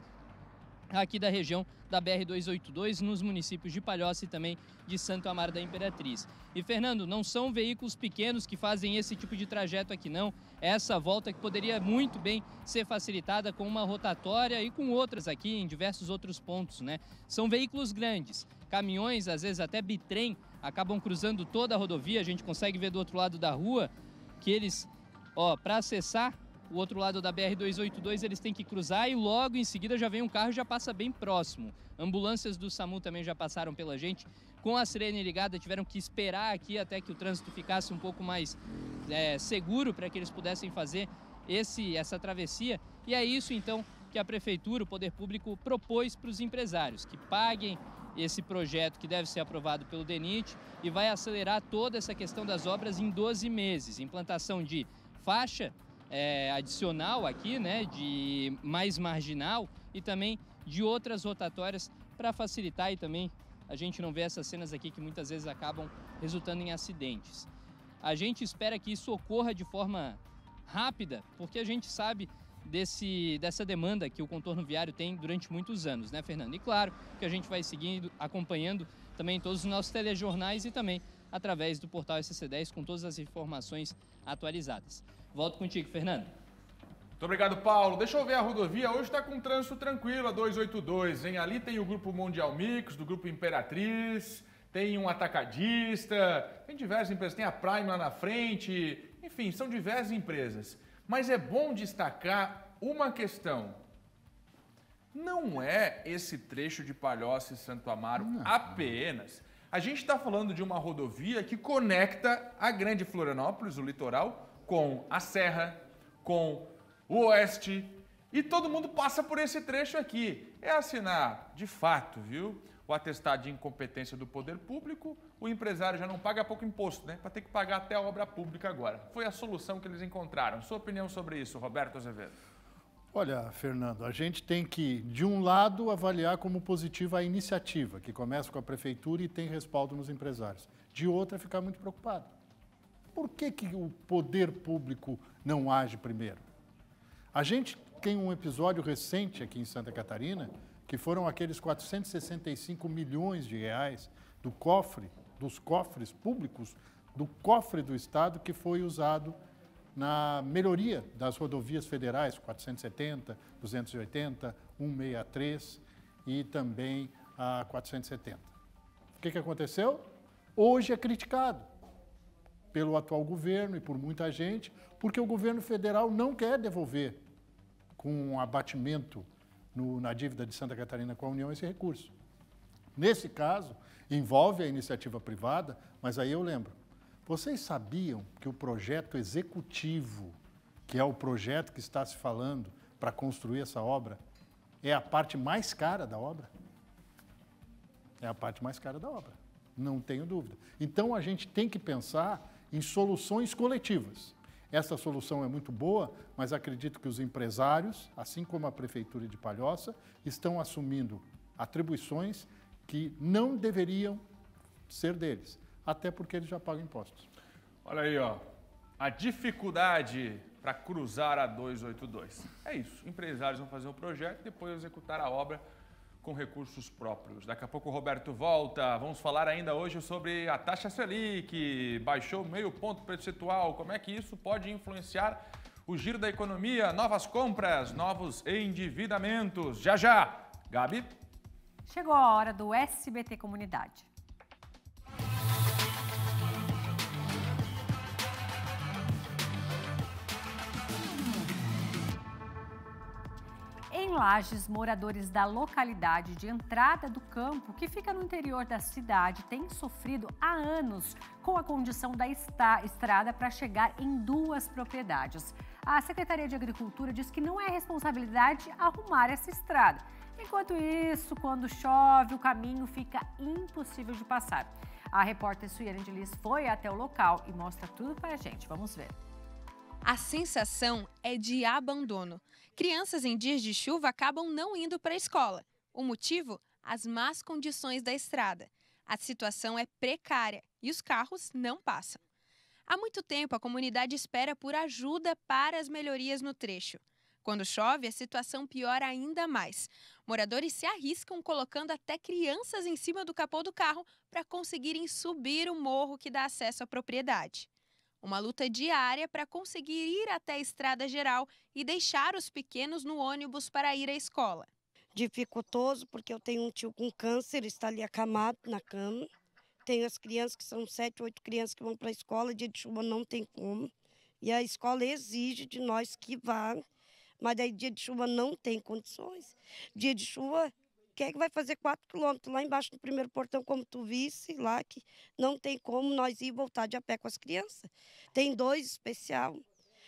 R: aqui da região da BR-282, nos municípios de Palhoça e também de Santo Amaro da Imperatriz. E, Fernando, não são veículos pequenos que fazem esse tipo de trajeto aqui, não. Essa volta que poderia muito bem ser facilitada com uma rotatória e com outras aqui em diversos outros pontos, né? São veículos grandes, caminhões, às vezes até bitrem, acabam cruzando toda a rodovia. A gente consegue ver do outro lado da rua que eles, para acessar o outro lado da BR-282, eles têm que cruzar e logo em seguida já vem um carro e já passa bem próximo. Ambulâncias do SAMU também já passaram pela gente. Com a sirene ligada, tiveram que esperar aqui até que o trânsito ficasse um pouco mais seguro para que eles pudessem fazer essa travessia. E é isso, então, que a Prefeitura, o Poder Público, propôs para os empresários, que paguem esse projeto que deve ser aprovado pelo DENIT e vai acelerar toda essa questão das obras em 12 meses. Implantação de faixa adicional aqui, né, de mais marginal e também de outras rotatórias para facilitar e também a gente não vê essas cenas aqui que muitas vezes acabam resultando em acidentes. A gente espera que isso ocorra de forma rápida, porque a gente sabe dessa demanda que o contorno viário tem durante muitos anos, né, Fernando? E claro que a gente vai seguindo, acompanhando também todos os nossos telejornais e também através do portal SC10 com todas as informações atualizadas. Volto contigo, Fernando.
A: Muito obrigado, Paulo. Deixa eu ver a rodovia. Hoje está com trânsito tranquilo, a 282, hein? Ali tem o Grupo Mundial Mix, do Grupo Imperatriz, tem um atacadista, tem diversas empresas, tem a Prime lá na frente, enfim, são diversas empresas. Mas é bom destacar uma questão. Não é esse trecho de Palhoça e Santo Amaro apenas. A gente está falando de uma rodovia que conecta a Grande Florianópolis, o litoral, com a Serra, com o Oeste, e todo mundo passa por esse trecho aqui. É assinar, de fato, viu, o atestado de incompetência do poder público, o empresário já não paga pouco imposto, né? Para ter que pagar até a obra pública agora. Foi a solução que eles encontraram. Sua opinião sobre isso, Roberto Azevedo?
D: Olha, Fernando, a gente tem que, de um lado, avaliar como positiva a iniciativa, que começa com a prefeitura e tem respaldo nos empresários. De outra, ficar muito preocupado. Por que o poder público não age primeiro? A gente tem um episódio recente aqui em Santa Catarina, que foram aqueles 465 milhões de reais dos cofres públicos, do cofre do Estado, que foi usado na melhoria das rodovias federais, 470, 280, 163 e também a 470. O que aconteceu? Hoje é criticado pelo atual governo e por muita gente, porque o governo federal não quer devolver com um abatimento na dívida de Santa Catarina com a União esse recurso. Nesse caso, envolve a iniciativa privada, mas aí eu lembro, vocês sabiam que o projeto executivo, que é o projeto que está se falando para construir essa obra, é a parte mais cara da obra? É a parte mais cara da obra, não tenho dúvida. Então, a gente tem que pensar em soluções coletivas. Essa solução é muito boa, mas acredito que os empresários, assim como a Prefeitura de Palhoça, estão assumindo atribuições que não deveriam ser deles, até porque eles já pagam impostos.
A: Olha aí, ó, a dificuldade para cruzar a 282. É isso, empresários vão fazer um projeto e depois executar a obra com recursos próprios. Daqui a pouco o Roberto volta. Vamos falar ainda hoje sobre a taxa Selic, baixou meio ponto percentual. Como é que isso pode influenciar o giro da economia? Novas compras, novos endividamentos. Já, já. Gabi?
B: Chegou a hora do SBT Comunidade. Em Lages, moradores da localidade de Entrada do Campo, que fica no interior da cidade, têm sofrido há anos com a condição da estrada para chegar em duas propriedades. A Secretaria de Agricultura diz que não é responsabilidade arrumar essa estrada. Enquanto isso, quando chove, o caminho fica impossível de passar. A repórter Suiane de Lis foi até o local e mostra tudo para a gente. Vamos ver.
S: A sensação é de abandono. Crianças em dias de chuva acabam não indo para a escola. O motivo? As más condições da estrada. A situação é precária e os carros não passam. Há muito tempo, a comunidade espera por ajuda para as melhorias no trecho. Quando chove, a situação piora ainda mais. Moradores se arriscam colocando até crianças em cima do capô do carro para conseguirem subir o morro que dá acesso à propriedade. Uma luta diária para conseguir ir até a estrada geral e deixar os pequenos no ônibus para ir à escola.
T: Dificultoso, porque eu tenho um tio com câncer, está ali acamado na cama. Tenho as crianças que são 7, 8 crianças que vão para a escola, dia de chuva não tem como. E a escola exige de nós que vá, mas daí dia de chuva não tem condições. Dia de chuva, quem é que vai fazer 4 quilômetros lá embaixo do primeiro portão, como tu visse lá, que não tem como nós ir voltar de a pé com as crianças. Tem 2 especial.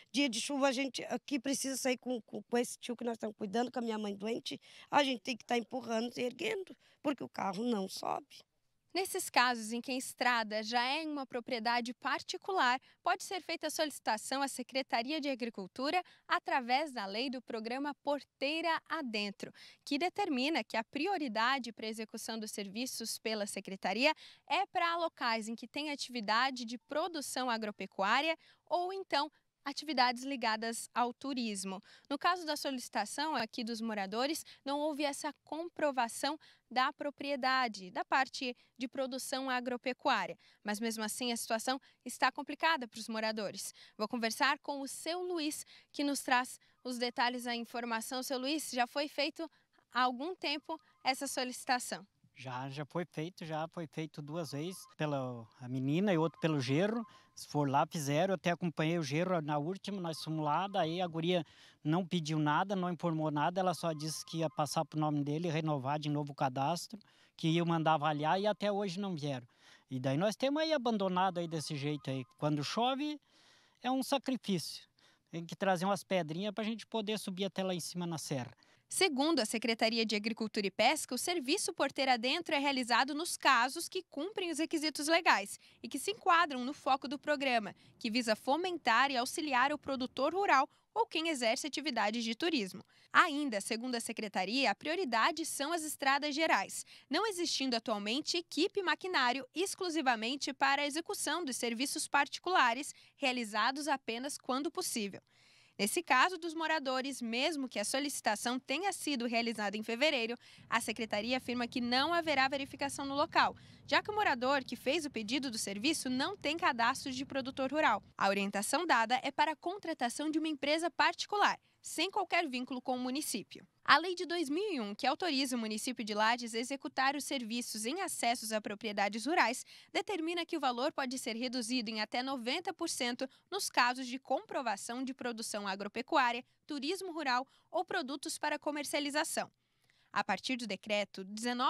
T: Dia de chuva, a gente aqui precisa sair com esse tio que nós estamos cuidando, com a minha mãe doente. A gente tem que estar empurrando e erguendo, porque o carro não sobe.
S: Nesses casos em que a estrada já é em uma propriedade particular, pode ser feita a solicitação à Secretaria de Agricultura através da lei do programa Porteira Adentro, que determina que a prioridade para a execução dos serviços pela Secretaria é para locais em que tem atividade de produção agropecuária ou então atividades ligadas ao turismo. No caso da solicitação aqui dos moradores, não houve essa comprovação da propriedade, da parte de produção agropecuária. Mas mesmo assim a situação está complicada para os moradores. Vou conversar com o seu Luiz, que nos traz os detalhes da informação. Seu Luiz, já foi feito há algum tempo essa solicitação?
U: Já foi feito 2 vezes pela a menina e outro pelo genro. Se for lá, fizeram, eu até acompanhei o genro na última, nós fomos lá, daí a guria não pediu nada, não informou nada, ela só disse que ia passar pro nome dele, renovar de novo o cadastro, que ia mandar avaliar e até hoje não vieram. E daí nós temos aí abandonado aí desse jeito aí. Quando chove, é um sacrifício. Tem que trazer umas pedrinhas para a gente poder subir até lá em cima na serra.
S: Segundo a Secretaria de Agricultura e Pesca, o serviço Porteira Adentro é realizado nos casos que cumprem os requisitos legais e que se enquadram no foco do programa, que visa fomentar e auxiliar o produtor rural ou quem exerce atividades de turismo. Ainda, segundo a Secretaria, a prioridade são as estradas gerais, não existindo atualmente equipe e maquinário exclusivamente para a execução dos serviços particulares, realizados apenas quando possível. Nesse caso dos moradores, mesmo que a solicitação tenha sido realizada em fevereiro, a Secretaria afirma que não haverá verificação no local, já que o morador que fez o pedido do serviço não tem cadastro de produtor rural. A orientação dada é para a contratação de uma empresa particular, sem qualquer vínculo com o município. A Lei de 2001, que autoriza o município de Lages a executar os serviços em acessos a propriedades rurais, determina que o valor pode ser reduzido em até 90% nos casos de comprovação de produção agropecuária, turismo rural ou produtos para comercialização. A partir do decreto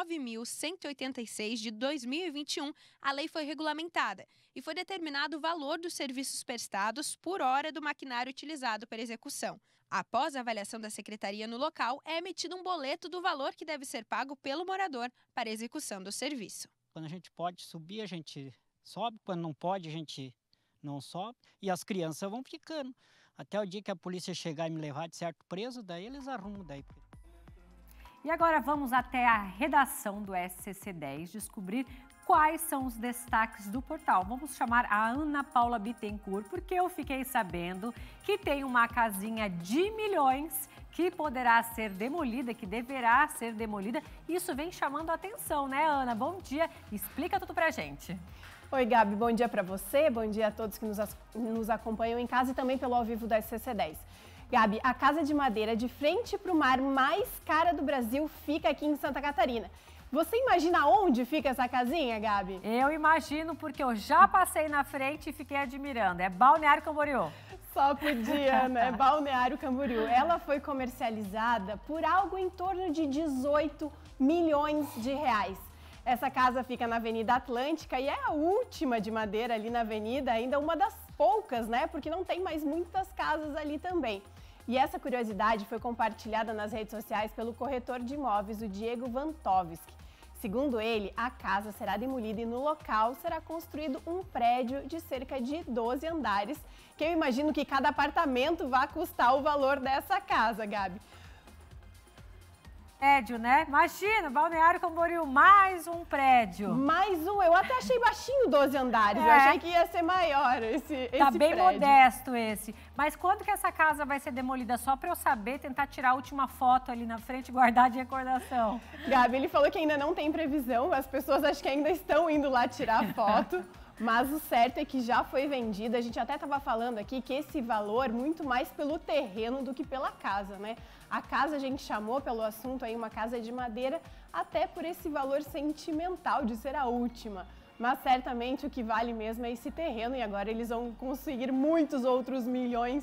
S: 19.186 de 2021, a lei foi regulamentada e foi determinado o valor dos serviços prestados por hora do maquinário utilizado para execução. Após a avaliação da Secretaria no local, é emitido um boleto do valor que deve ser pago pelo morador para a execução do serviço.
U: Quando a gente pode subir, a gente sobe. Quando não pode, a gente não sobe. E as crianças vão ficando. Até o dia que a polícia chegar e me levar de certo preso, daí eles arrumam daí.
B: E agora vamos até a redação do SCC10 descobrir quais são os destaques do portal. Vamos chamar a Ana Paula Bittencourt, porque eu fiquei sabendo que tem uma casinha de milhões que poderá ser demolida, que deverá ser demolida. Isso vem chamando a atenção, né, Ana? Bom dia, explica tudo pra gente.
V: Oi, Gabi, bom dia pra você, bom dia a todos que nos acompanham em casa e também pelo ao vivo do SCC10. Gabi, a casa de madeira de frente para o mar mais cara do Brasil fica aqui em Santa Catarina. Você imagina onde fica essa casinha, Gabi?
B: Eu imagino, porque eu já passei na frente e fiquei admirando. É Balneário Camboriú.
V: Só podia, né? Balneário Camboriú. Ela foi comercializada por algo em torno de 18 milhões de reais. Essa casa fica na Avenida Atlântica e é a última de madeira ali na avenida, ainda uma das poucas, né? Porque não tem mais muitas casas ali também. E essa curiosidade foi compartilhada nas redes sociais pelo corretor de imóveis, o Diego Vantovski. Segundo ele, a casa será demolida e no local será construído um prédio de cerca de 12 andares, que eu imagino que cada apartamento vai custar o valor dessa casa, Gabi.
B: Prédio, né? Imagina, Balneário Camboriú, mais um prédio.
V: Mais um, eu até achei baixinho 12 andares, eu achei que ia ser maior esse
B: Tá bem
V: prédio.
B: modesto esse. Mas quando que essa casa vai ser demolida? Só para eu saber, tentar tirar a última foto ali na frente e guardar de recordação.
V: Gabi, ele falou que ainda não tem previsão, as pessoas acho que ainda estão indo lá tirar foto. Mas o certo é que já foi vendida. A gente até estava falando aqui que esse valor muito mais pelo terreno do que pela casa, né? A casa a gente chamou pelo assunto aí uma casa de madeira, até por esse valor sentimental de ser a última. Mas certamente o que vale mesmo é esse terreno e agora eles vão conseguir muitos outros milhões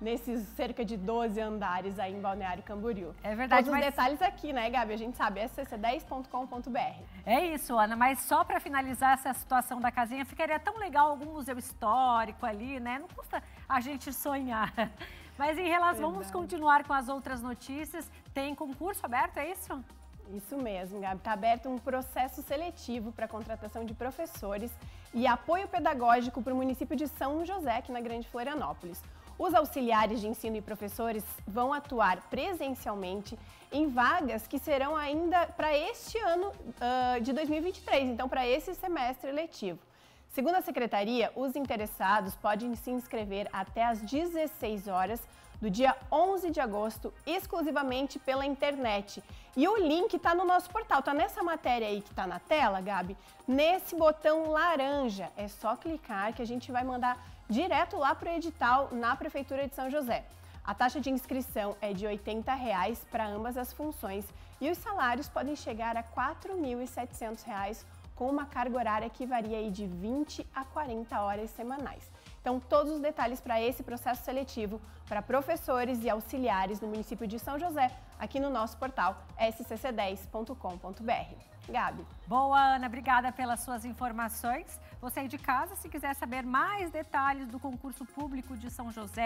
V: nesses cerca de 12 andares aí em Balneário Camboriú.
B: É verdade,
V: todos os detalhes aqui, né, Gabi? A gente sabe, scc10.com.br.
B: É isso, Ana, mas só para finalizar essa situação da casinha, ficaria tão legal algum museu histórico ali, né? Não custa a gente sonhar. Mas em relação, vamos continuar com as outras notícias. Tem concurso aberto, é isso?
V: Isso mesmo, Gabi. Está aberto um processo seletivo para a contratação de professores e apoio pedagógico para o município de São José, aqui na Grande Florianópolis. Os auxiliares de ensino e professores vão atuar presencialmente em vagas que serão ainda para este ano de 2023, então para esse semestre letivo. Segundo a secretaria, os interessados podem se inscrever até às 16 horas do dia 11 de agosto, exclusivamente pela internet. E o link está no nosso portal, está nessa matéria aí que está na tela, Gabi, nesse botão laranja. É só clicar que a gente vai mandar direto lá para o edital na Prefeitura de São José. A taxa de inscrição é de R$ 80 para ambas as funções e os salários podem chegar a R$ 4.700, com uma carga horária que varia aí de 20 a 40 horas semanais. Então, todos os detalhes para esse processo seletivo para professores e auxiliares no município de São José, aqui no nosso portal scc10.com.br. Gabi.
B: Boa, Ana, obrigada pelas suas informações. Você aí de casa, se quiser saber mais detalhes do concurso público de São José,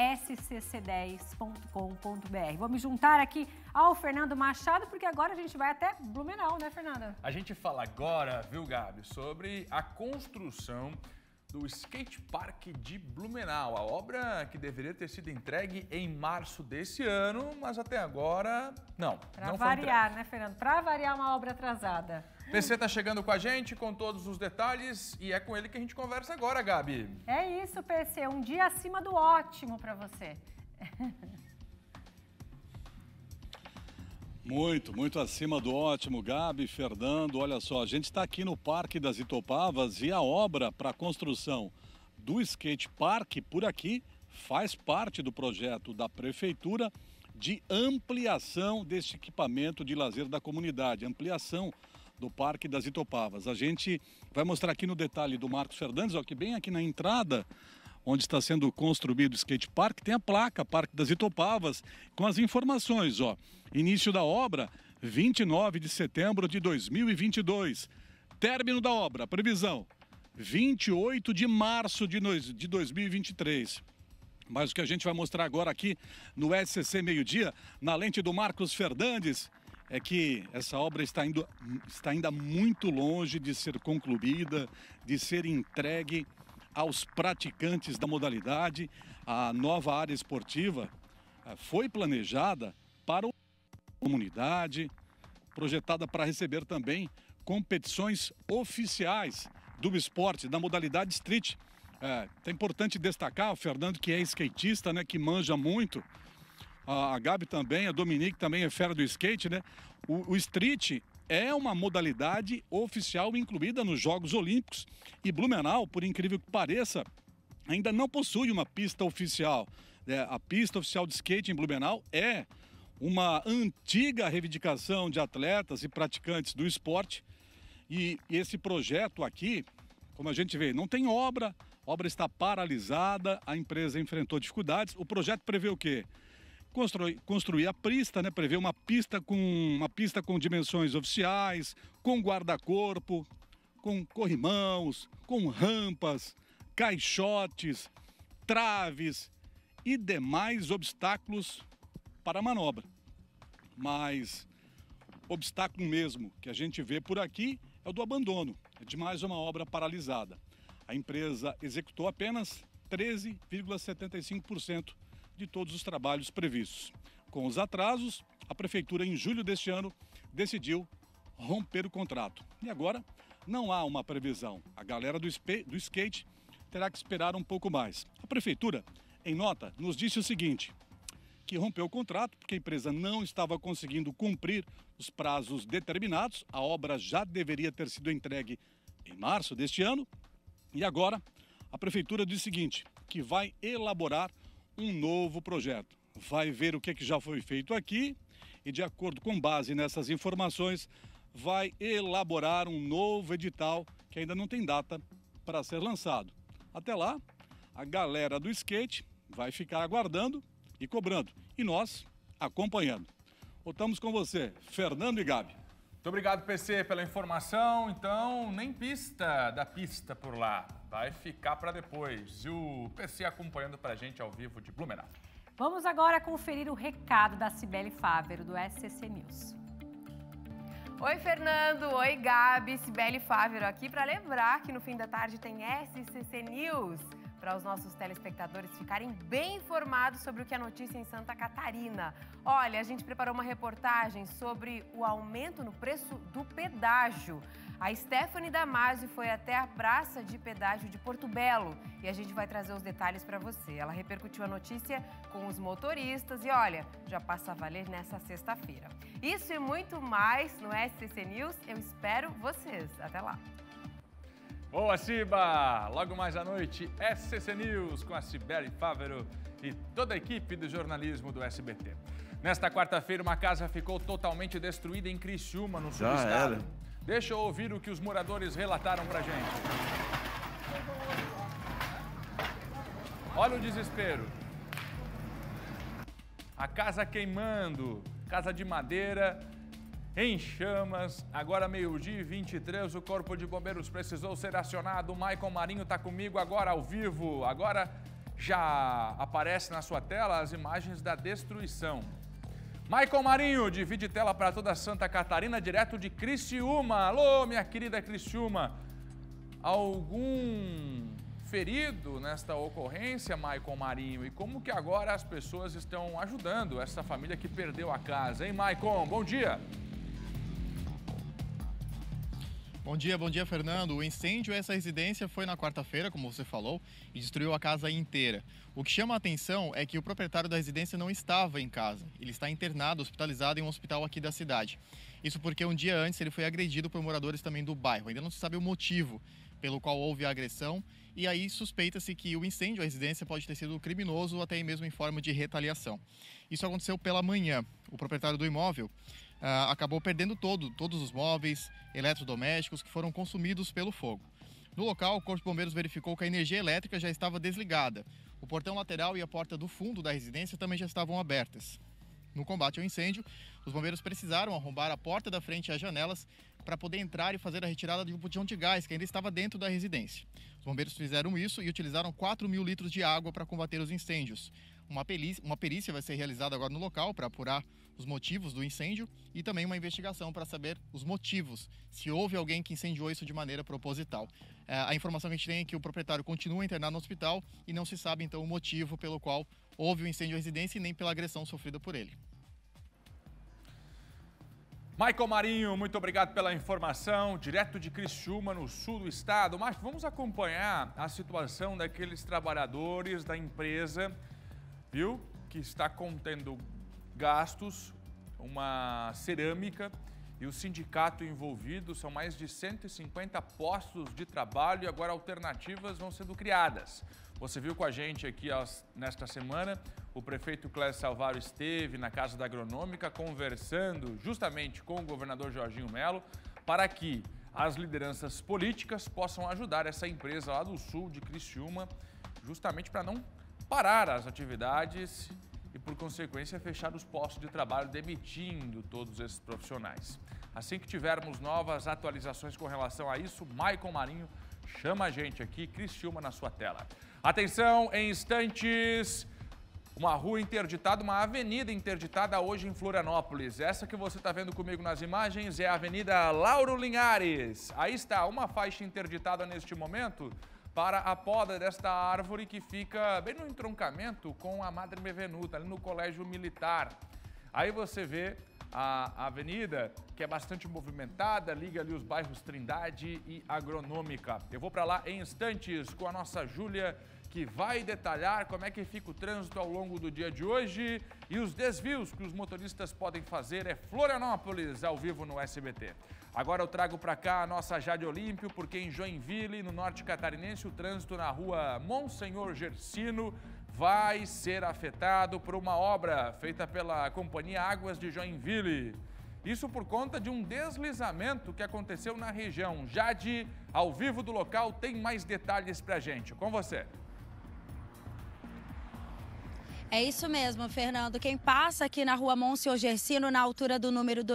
B: scc10.com.br. Vou me juntar aqui ao Fernando Machado, porque agora a gente vai até Blumenau, né, Fernanda?
A: A gente fala agora, viu, Gabi, sobre a construção do Skate Park de Blumenau. A obra que deveria ter sido entregue em março desse ano, mas até agora não foi
B: variar,
A: entregue.
B: né, Fernando? Para variar uma obra atrasada.
A: PC tá chegando com a gente com todos os detalhes e é com ele que a gente conversa agora, Gabi.
B: É isso, PC. Um dia acima do ótimo para você.
E: Muito acima do ótimo, Gabi, Fernando. Olha só, a gente está aqui no Parque das Itopavas e a obra para a construção do skate park por aqui faz parte do projeto da Prefeitura de ampliação deste equipamento de lazer da comunidade, ampliação do Parque das Itopavas. A gente vai mostrar aqui no detalhe do Marcos Fernandes, ó, que bem aqui na entrada, onde está sendo construído o skate park, tem a placa Parque das Itopavas com as informações, ó. Início da obra, 29 de setembro de 2022. Término da obra, previsão, 28 de março de 2023. Mas o que a gente vai mostrar agora aqui no SCC Meio-Dia, na lente do Marcos Fernandes, é que essa obra está ainda muito longe de ser concluída, de ser entregue aos praticantes da modalidade. A nova área esportiva foi planejada para a comunidade, projetada para receber também competições oficiais do esporte, da modalidade street. É importante destacar o Fernando, que é skatista, né, que manja muito. A Gabi também, a Dominique também é fera do skate, né? O street é uma modalidade oficial incluída nos Jogos Olímpicos e Blumenau, por incrível que pareça, ainda não possui uma pista oficial. A pista oficial de skate em Blumenau é uma antiga reivindicação de atletas e praticantes do esporte. E esse projeto aqui, como a gente vê, não tem obra, a obra está paralisada, a empresa enfrentou dificuldades. O projeto prevê o quê? Construir a pista, né? Prevê uma pista com dimensões oficiais, com guarda-corpo, com corrimãos, com rampas, caixotes, traves e demais obstáculos para a manobra. Mas obstáculo mesmo que a gente vê por aqui é o do abandono, é de mais uma obra paralisada. A empresa executou apenas 13,75% de todos os trabalhos previstos. Com os atrasos, a Prefeitura, em julho deste ano, decidiu romper o contrato. E agora, não há uma previsão. A galera do skate terá que esperar um pouco mais. A Prefeitura, em nota, nos disse o seguinte, que rompeu o contrato porque a empresa não estava conseguindo cumprir os prazos determinados. A obra já deveria ter sido entregue em março deste ano. E agora, a Prefeitura diz o seguinte, que vai elaborar um novo projeto. Vai ver o que já foi feito aqui e, de acordo com base nessas informações, vai elaborar um novo edital que ainda não tem data para ser lançado. Até lá, a galera do skate vai ficar aguardando e cobrando. E nós acompanhando. Voltamos com você, Fernando e Gabi.
A: Muito obrigado, PC, pela informação. Então, nem pista da pista por lá. Vai ficar para depois. E o PC acompanhando para a gente ao vivo de Blumenau.
B: Vamos agora conferir o recado da Cibele Fávero, do SCC News.
C: Oi, Fernando. Oi, Gabi. Cibele Fávero aqui para lembrar que no fim da tarde tem SCC News, para os nossos telespectadores ficarem bem informados sobre o que é notícia em Santa Catarina. Olha, a gente preparou uma reportagem sobre o aumento no preço do pedágio. A Stephanie Damasio foi até a praça de pedágio de Porto Belo e a gente vai trazer os detalhes para você. Ela repercutiu a notícia com os motoristas e olha, já passa a valer nessa sexta-feira. Isso e muito mais no SCC News. Eu espero vocês. Até lá.
A: Boa, Ciba! Logo mais à noite, SCC News com a Cibele Fávero e toda a equipe do jornalismo do SBT. Nesta quarta-feira, uma casa ficou totalmente destruída em Criciúma, no sul do estado. Deixa eu ouvir o que os moradores relataram pra gente. Olha o desespero. A casa queimando, casa de madeira em chamas, agora meio-dia e 23, o Corpo de Bombeiros precisou ser acionado. O Maicon Marinho está comigo agora ao vivo. Agora já aparece na sua tela as imagens da destruição. Maicon Marinho, divide tela para toda Santa Catarina, direto de Criciúma. Alô, minha querida Criciúma. Algum ferido nesta ocorrência, Maicon Marinho? E como que agora as pessoas estão ajudando essa família que perdeu a casa, hein, Maicon? Bom dia.
G: Bom dia, Fernando. O incêndio a essa residência foi na quarta-feira, como você falou, e destruiu a casa inteira. O que chama a atenção é que o proprietário da residência não estava em casa. Ele está internado, hospitalizado em um hospital aqui da cidade. Isso porque um dia antes ele foi agredido por moradores também do bairro. Ainda não se sabe o motivo pelo qual houve a agressão e aí suspeita-se que o incêndio à residência pode ter sido criminoso ou até mesmo em forma de retaliação. Isso aconteceu pela manhã. O proprietário do imóvel acabou perdendo todos os móveis, eletrodomésticos que foram consumidos pelo fogo. No local, o Corpo de Bombeiros verificou que a energia elétrica já estava desligada. O portão lateral e a porta do fundo da residência também já estavam abertas. No combate ao incêndio, os bombeiros precisaram arrombar a porta da frente e as janelas para poder entrar e fazer a retirada de um botijão de gás que ainda estava dentro da residência. Os bombeiros fizeram isso e utilizaram 4.000 litros de água para combater os incêndios. Uma perícia vai ser realizada agora no local para apurar os motivos do incêndio e também uma investigação para saber os motivos, se houve alguém que incendiou isso de maneira proposital. A informação que a gente tem é que o proprietário continua internado no hospital e não se sabe então o motivo pelo qual houve o incêndio à residência e nem pela agressão sofrida por ele.
A: Maicon Marinho, muito obrigado pela informação, direto de Criciúma, no sul do estado. Mas vamos acompanhar a situação daqueles trabalhadores da empresa, viu, que está contendo gastos, uma cerâmica e o sindicato envolvido. São mais de 150 postos de trabalho e agora alternativas vão sendo criadas. Você viu com a gente aqui nesta semana, o prefeito Clécio Salvaro esteve na Casa da Agronômica conversando justamente com o governador Jorginho Melo para que as lideranças políticas possam ajudar essa empresa lá do sul de Criciúma, justamente para não parar as atividades e, por consequência, fechar os postos de trabalho, demitindo todos esses profissionais. Assim que tivermos novas atualizações com relação a isso, Maicon Marinho chama a gente aqui, Criciúma na sua tela. Atenção, em instantes, uma rua interditada, uma avenida interditada hoje em Florianópolis. Essa que você está vendo comigo nas imagens é a Avenida Lauro Linhares. Aí está, uma faixa interditada neste momento para a poda desta árvore que fica bem no entroncamento com a Madre Bevenuta, ali no Colégio Militar. Aí você vê a avenida, que é bastante movimentada, liga ali os bairros Trindade e Agronômica. Eu vou para lá em instantes com a nossa Júlia, que vai detalhar como é que fica o trânsito ao longo do dia de hoje e os desvios que os motoristas podem fazer. É Florianópolis, ao vivo no SBT. Agora eu trago para cá a nossa Jade Olímpio, porque em Joinville, no norte catarinense, o trânsito na rua Monsenhor Gersino vai ser afetado por uma obra feita pela Companhia Águas de Joinville. Isso por conta de um deslizamento que aconteceu na região. Jade, ao vivo do local, tem mais detalhes pra gente. Com você.
H: É isso mesmo, Fernando. Quem passa aqui na rua Monsenhor Gersino, na altura do número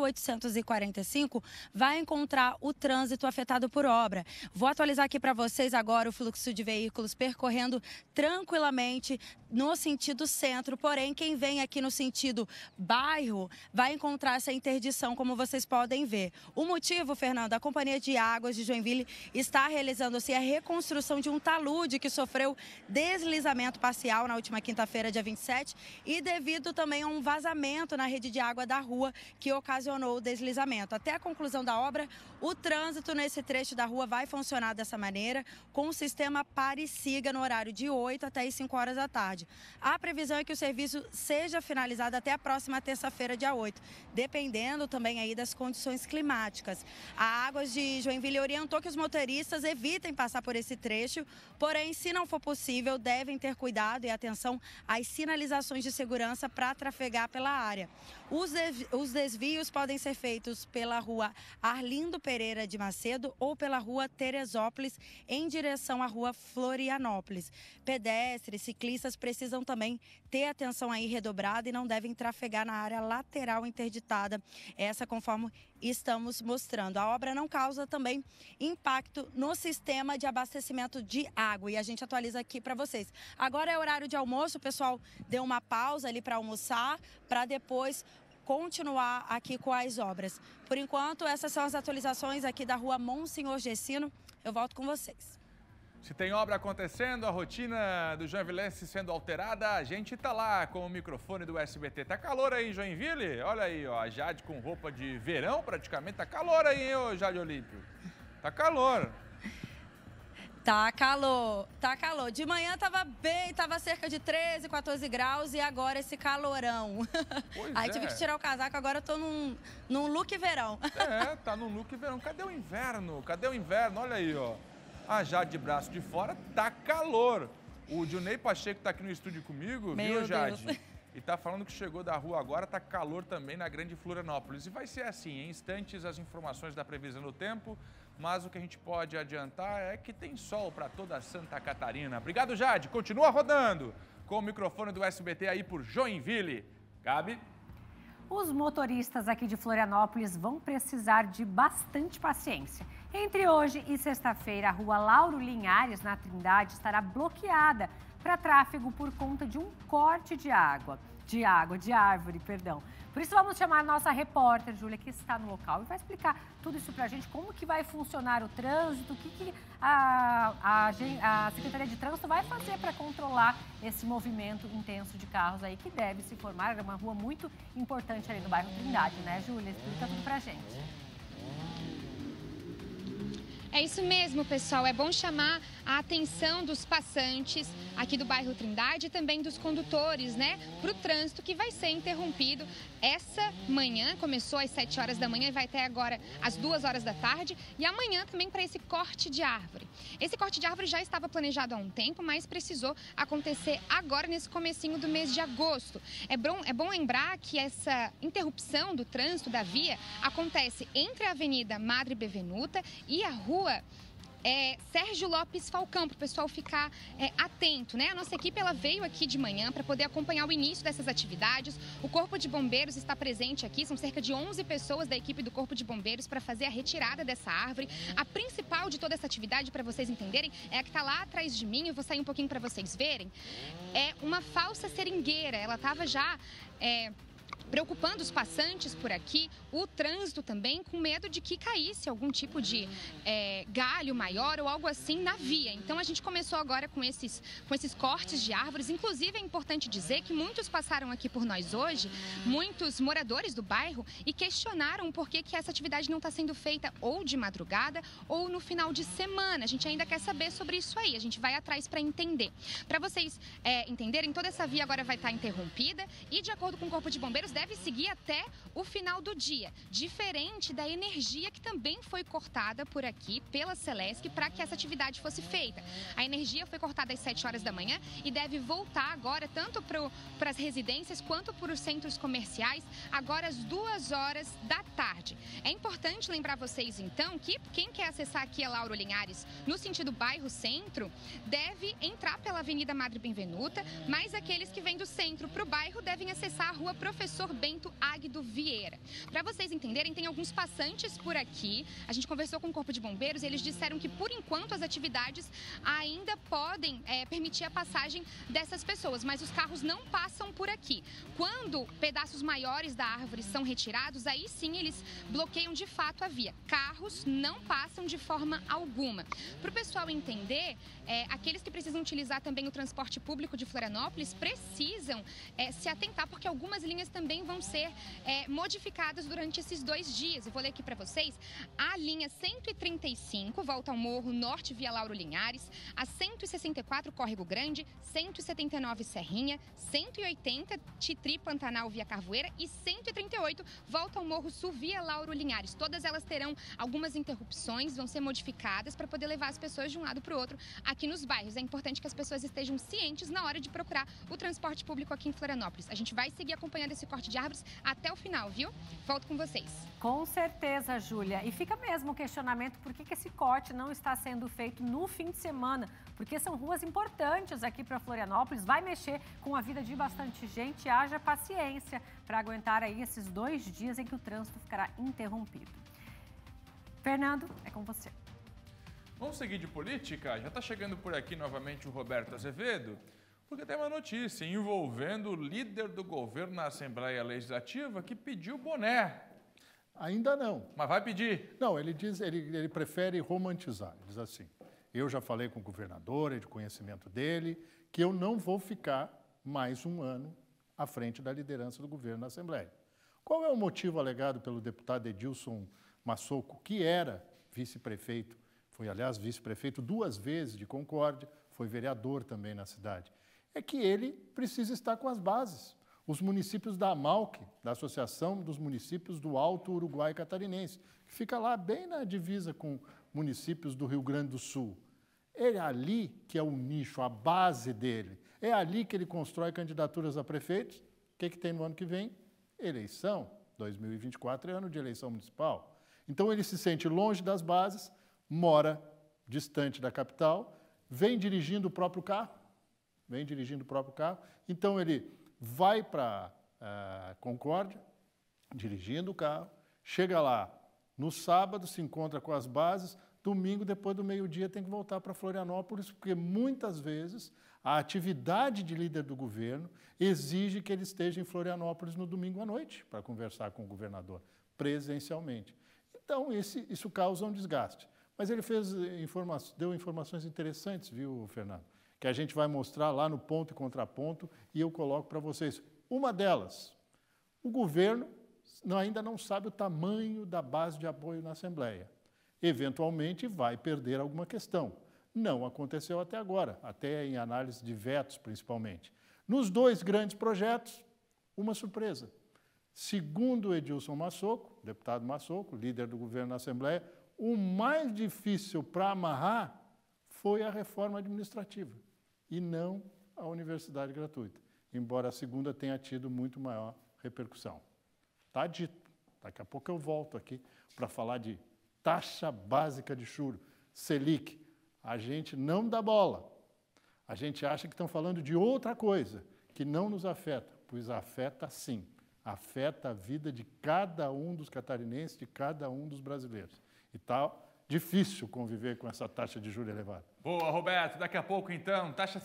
H: 2845, vai encontrar o trânsito afetado por obra. Vou atualizar aqui para vocês agora o fluxo de veículos percorrendo tranquilamente no sentido centro. Porém, quem vem aqui no sentido bairro vai encontrar essa interdição, como vocês podem ver. O motivo, Fernando, a Companhia de Águas de Joinville está realizando a reconstrução de um talude que sofreu deslizamento parcial na última quinta-feira, dia 27, e devido também a um vazamento na rede de água da rua que ocasionou o deslizamento. Até a conclusão da obra, o trânsito nesse trecho da rua vai funcionar dessa maneira, com o sistema pare e siga no horário de 8 até as 5 horas da tarde. A previsão é que o serviço seja finalizado até a próxima terça-feira, dia 8, dependendo também aí das condições climáticas. A Águas de Joinville orientou que os motoristas evitem passar por esse trecho, porém, se não for possível, devem ter cuidado e atenção às sinalizações de segurança para trafegar pela área. Os desvios podem ser feitos pela rua Arlindo Pereira de Macedo ou pela rua Teresópolis em direção à rua Florianópolis. Pedestres, ciclistas precisam também ter atenção aí redobrada e não devem trafegar na área lateral interditada. Essa conforme estamos mostrando. A obra não causa também impacto no sistema de abastecimento de água e a gente atualiza aqui para vocês. Agora é horário de almoço, o pessoal deu uma pausa ali para almoçar, para depois continuar aqui com as obras. Por enquanto, essas são as atualizações aqui da rua Monsenhor Gersino. Eu volto com vocês.
A: Se tem obra acontecendo, a rotina do joinvilense sendo alterada, a gente tá lá com o microfone do SBT. Tá calor aí em Joinville? Olha aí, ó, a Jade com roupa de verão praticamente. Tá calor aí, hein, ô Jade Olímpio? Tá calor.
H: Tá calor, tá calor. De manhã tava cerca de 13, 14 graus e agora esse calorão. Aí tive que tirar o casaco, agora eu tô num look verão.
A: É, tá num look verão. Cadê o inverno? Cadê o inverno? Olha aí, ó. A Jade de braço de fora, tá calor. O Dionei Pacheco tá aqui no estúdio comigo, viu, Jade? Deus. E tá falando que chegou da rua agora, tá calor também na Grande Florianópolis. E vai ser assim, em instantes, as informações da previsão do tempo. Mas o que a gente pode adiantar é que tem sol para toda Santa Catarina. Obrigado, Jade. Continua rodando com o microfone do SBT aí por Joinville. Gabi?
B: Os motoristas aqui de Florianópolis vão precisar de bastante paciência. Entre hoje e sexta-feira, a rua Lauro Linhares, na Trindade, estará bloqueada para tráfego por conta de um corte de árvore. Por isso vamos chamar a nossa repórter, Júlia, que está no local e vai explicar tudo isso para a gente, como que vai funcionar o trânsito, o que a Secretaria de Trânsito vai fazer para controlar esse movimento intenso de carros aí que deve se formar. É uma rua muito importante ali no bairro Trindade, né, Júlia? Explica tudo para a gente.
F: É isso mesmo, pessoal. É bom chamar a atenção dos passantes aqui do bairro Trindade e também dos condutores, né, para o trânsito que vai ser interrompido essa manhã. Começou às 7 horas da manhã e vai até agora às 2 horas da tarde. E amanhã também para esse corte de árvore. Esse corte de árvore já estava planejado há um tempo, mas precisou acontecer agora nesse comecinho do mês de agosto. É bom lembrar que essa interrupção do trânsito da via acontece entre a Avenida Madre Bevenuta e a rua Sérgio Lopes Falcão, para o pessoal ficar atento, né? A nossa equipe ela veio aqui de manhã para poder acompanhar o início dessas atividades. O Corpo de Bombeiros está presente aqui, são cerca de 11 pessoas da equipe do Corpo de Bombeiros para fazer a retirada dessa árvore. A principal de toda essa atividade, para vocês entenderem, é a que está lá atrás de mim, eu vou sair um pouquinho para vocês verem. É uma falsa seringueira, ela estava já preocupando os passantes por aqui, o trânsito também, com medo de que caísse algum tipo de galho maior ou algo assim na via. Então a gente começou agora com esses cortes de árvores. Inclusive é importante dizer que muitos passaram aqui por nós hoje, muitos moradores do bairro, e questionaram por que essa atividade não está sendo feita ou de madrugada ou no final de semana. A gente ainda quer saber sobre isso aí, a gente vai atrás para entender. Para vocês entenderem, toda essa via agora vai estar interrompida e, de acordo com o Corpo de Bombeiros, deve seguir até o final do dia, diferente da energia que também foi cortada por aqui pela Celesc para que essa atividade fosse feita. A energia foi cortada às 7 horas da manhã e deve voltar agora tanto para as residências quanto para os centros comerciais agora às 2 horas da tarde. É importante lembrar vocês então que quem quer acessar aqui a Lauro Linhares no sentido bairro centro deve entrar pela Avenida Madre Benvenuta, mas aqueles que vêm do centro para o bairro devem acessar a Rua Professor Bento Águido Vieira. Para vocês entenderem, tem alguns passantes por aqui. A gente conversou com o Corpo de Bombeiros e eles disseram que por enquanto as atividades ainda podem permitir a passagem dessas pessoas, mas os carros não passam por aqui. Quando pedaços maiores da árvore são retirados, aí sim eles bloqueiam de fato a via. Carros não passam de forma alguma. Para o pessoal entender, aqueles que precisam utilizar também o transporte público de Florianópolis precisam se atentar, porque algumas linhas também vão ser modificadas durante esses 2 dias. Eu vou ler aqui para vocês. A linha 135, volta ao Morro Norte via Lauro Linhares, a 164 Córrego Grande, 179 Serrinha, 180 Titri Pantanal via Carvoeira e 138 volta ao Morro Sul via Lauro Linhares. Todas elas terão algumas interrupções, vão ser modificadas para poder levar as pessoas de um lado para o outro aqui nos bairros. É importante que as pessoas estejam cientes na hora de procurar o transporte público aqui em Florianópolis. A gente vai seguir acompanhando esse corte de árvores até o final, viu? Volto com vocês.
B: Com certeza, Júlia. E fica mesmo o questionamento por que esse corte não está sendo feito no fim de semana, porque são ruas importantes aqui para Florianópolis, vai mexer com a vida de bastante gente, haja paciência para aguentar aí esses 2 dias em que o trânsito ficará interrompido. Fernando, é com você.
A: Vamos seguir de política? Já está chegando por aqui novamente o Roberto Azevedo, porque tem uma notícia envolvendo o líder do governo na Assembleia Legislativa que pediu boné.
D: Ainda não.
A: Mas vai pedir?
D: Não, ele diz, ele prefere romantizar. Ele diz assim, eu já falei com o governador, é de conhecimento dele, que eu não vou ficar mais um ano à frente da liderança do governo na Assembleia. Qual é o motivo alegado pelo deputado Edilson Massoco, que era vice-prefeito, foi, aliás, vice-prefeito 2 vezes de Concórdia, foi vereador também na cidade? É que ele precisa estar com as bases. Os municípios da AMALC, da Associação dos Municípios do Alto Uruguai Catarinense, que fica lá bem na divisa com municípios do Rio Grande do Sul. É ali que é o nicho, a base dele. É ali que ele constrói candidaturas a prefeitos. O que tem no ano que vem? Eleição. 2024 é ano de eleição municipal. Então ele se sente longe das bases, mora distante da capital, vem dirigindo o próprio carro, então ele vai para Concórdia, dirigindo o carro, chega lá no sábado, se encontra com as bases, domingo, depois do meio-dia, tem que voltar para Florianópolis, porque muitas vezes a atividade de líder do governo exige que ele esteja em Florianópolis no domingo à noite para conversar com o governador, presencialmente. Então, isso causa um desgaste. Mas ele deu informações interessantes, viu, Fernando? Que a gente vai mostrar lá no ponto e contraponto e eu coloco para vocês. Uma delas, o governo ainda não sabe o tamanho da base de apoio na Assembleia. Eventualmente vai perder alguma questão. Não aconteceu até agora, até em análise de vetos, principalmente. Nos 2 grandes projetos, uma surpresa. Segundo Edilson Massoco, deputado Massoco, líder do governo na Assembleia, o mais difícil para amarrar foi a reforma administrativa e não a universidade gratuita, embora a segunda tenha tido muito maior repercussão. Está dito. Daqui a pouco eu volto aqui para falar de taxa básica de juros, Selic. A gente não dá bola. A gente acha que estão falando de outra coisa, que não nos afeta, pois afeta sim. Afeta a vida de cada um dos catarinenses, de cada um dos brasileiros. E tá difícil conviver com essa taxa de juros elevada.
A: Boa, Roberto. Daqui a pouco, então, taxa